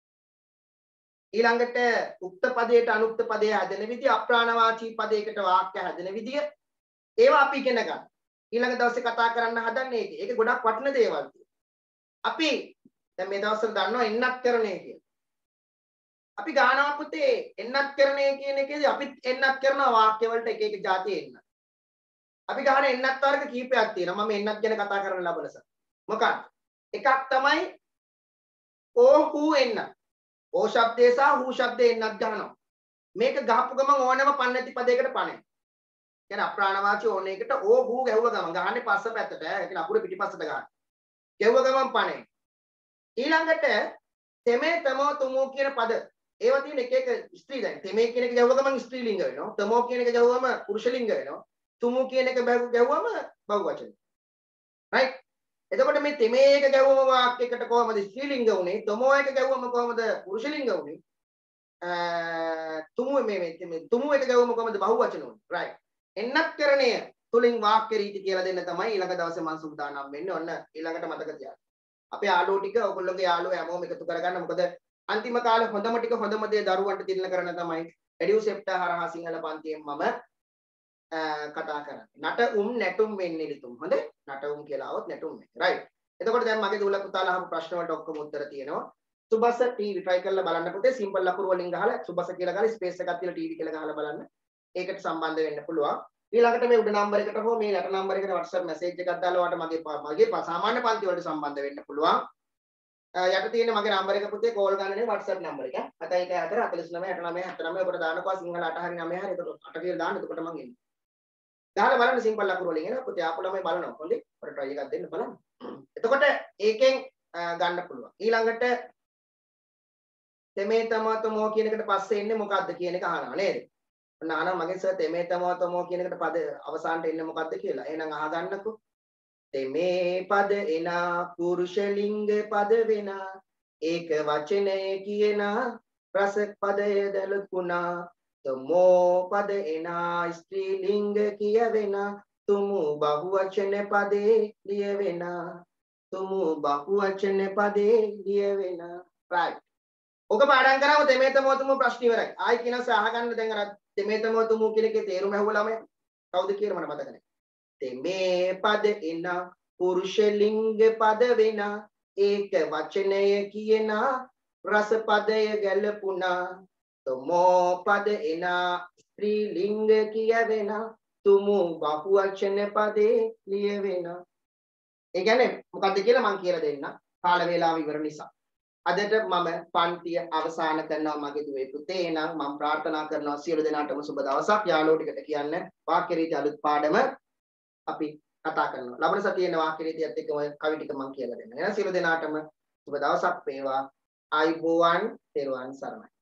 ඊළඟට උක්ත පදයට අනුක්ත පදයේ හැදෙන විදිහ, අප්‍රාණවාචී පදයකට වාක්‍ය හැදෙන විදිහ, ඒවා අපි ඉගෙන ගන්න. ඊළඟ දවසේ කතා කරන්න හදන්නේ ඒක. ඒක ගොඩක් වටින දේවල් තියෙනවා. අපි දැන් මේ දවස්වල දන්නවා එන්නත්කරණය කියලා. අපි ගානවා පුතේ එන්නත්කරණය කියන එකේදී අපිත් එන්නත් කරනවා වාක්‍ය වලට එක එක જાති එන්න. අපි ගහන එන්නත් වර්ග කීපයක් තියෙනවා. මම එන්නත් ගැන කතා කරන්න ලබනස. මොකක්ද? එකක් තමයි ඕ හූ එන්න. ඕ ශබ්දේ සහ හූ ශබ්දේ එන්නත් ගන්නවා. මේක ගහපු ගමන් ඕනම පන්නති පදයකට පණේ. කියන්නේ අප්‍රාණවාචී ඕන එකට ඕ හූ ගැහුව ගමන් ගහන්නේ පස්ස පැත්තට. ඒ කියන්නේ අකුර පිටිපස්සට ගන්න. ගැහුව ගමන් පණේ. ඊළඟට තෙමේ තමෝ තුමෝ කියන පද ඒවා තියෙන එක එක ස්ත්‍රී දැන් තෙමේ කියන එක ගැහුව ගමන් ස්ත්‍රී ලිංග වෙනවා. තමෝ කියන එක ගැහුවම පුරුෂ ලිංග වෙනවා. තුමු කියන එක ගැහුවම බහුවචන. right? එතකොට මේ තෙමේ එක ගැහුවම වාක්‍යයකට කොහමද ස්ත්‍රී ලිංග උනේ? තමෝ එක ගැහුවම කොහමද පුරුෂ ලිංග උනේ? තුමු එක ගැහුවම කොහමද බහුවචන උනේ? right? එන්නත්කරණය තුලින් වාක්‍ය රීති කියලා දෙන්න තමයි ඊළඟ දවසේ මම සූදානම් වෙන්නේ. ඔන්න ඊළඟට මතක තියාගන්න. අපේ යාළුවෝ ටික ඔයගොල්ලෝගේ යාළුවෝ හැමෝම එකතු කරගන්න. මොකද අන්තිම කාලේ හොඳම ටික හොඳම දේ දරුවන්ට දින්න කරන තමයි එඩියුසෙප්ටා හරහා සිංහල පන්තියෙන් මම කතා කරන්නේ. නට නැටුම් වෙන්නේ ලිතුම්. හොඳයි? නටුම් කියලා આવොත් නැටුම් වෙන්නේ. right? එතකොට දැන් මගේ දූල පුතාලා අහපු ප්‍රශ්න වලට ඔක්කොම උත්තර තියෙනවා. සුබස ටීවී try කරලා බලන්න පුතේ. සිම්පල් ලකුණු වලින් ගහලා සුබස කියලා ගහලා ස්පේස් එකක් තියලා ටීවී කියලා ගහලා බලන්න. ඒකට සම්බන්ධ වෙන්න පුළුවන්. ඊළඟට මේ උඩ නම්බර එකට හෝ මේ යට නම්බර එකට WhatsApp message එකක් දාලා ඔයාලට මගේ සාමාන්‍ය පන්ති වලට සම්බන්ධ වෙන්න පුළුවන්. යට තියෙන මගේ නම්බර එක පුතේ කෝල් ගන්නනේ WhatsApp නම්බර එක. 71 49 89 79 ඔකට දානකෝ සිංහල 8 හරි 9 හරි. එතකොට 8 කියලා දාන්න. එතකොට මම එන්නේ. දාලා බලන්න සිම්පල් ලකුණු වලින් එනවා. පුතේ ආපු ළමයි බලනවා. හොඳයි. ඔයාලා try එකක් දෙන්න බලන්න. එතකොට ඒකෙන් ගන්න පුළුවන්. ඊළඟට තෙමේ තමතමෝ කියන එකට පස්සේ එන්නේ මොකද්ද කියන එක අහනවා නේද? ඔන්න අහනවා මගේ සර් තෙමේ තමතමෝ කියන එකට පද අවසානට එන්නේ මොකද්ද කියලා. එහෙනම් අහගන්නකෝ. තෙමේ පද එනා පුරුෂ ලිංග පද වෙනා ඒක වචනය කියනා රස පදය දලකුණා තමෝ පද එනා ස්ත්‍රී ලිංග කියවෙනා තුමු බහුවචන පදේ ලියවෙනා තුමු බහුවචන පදේ ලියවෙනා right ඔක පාඩම් කරාම තෙමේ තමෝ තුමු ප්‍රශ්න ඉවරයි ආයි කියනස අහගන්න දැන් අර තෙමේ තමෝ තුමු කියන එකේ තේරුම ඇහුවා ළමයා කවුද කියලා මට මතක නැහැ තෙමේ පද එනා පුරුෂ ලිංග පද වෙනා ඒක වචනය කියනා රස පදය ගැලපුණා තමෝ පද එනා ස්ත්‍රී ලිංග කියවෙනා තුමු බහුවචන පදේ ලියවෙනා ඒ කියන්නේ මොකද්ද කියලා මම කියලා දෙන්න කාල වේලාව ඉවර නිසා අදට මම පන්තිය අවසන් කරනවා මගේ දුවේ පුතේ එහෙනම් මම ප්‍රාර්ථනා කරනවා සියලු දෙනාටම සුබ දවසක් යාළුවෝ ටිකට කියන්න වාක්‍ය රීති අලුත් පාඩම අපි කතා කරනවා ලබන සතියේ වාක්‍ය රීතියත් එක්ක ඔය කවි ටික මම කියලා දෙන්නම් එහෙනම් සියලු දෙනාටම සුබ දවසක් වේවා ආයුබෝවන් තෙරුවන් සරණයි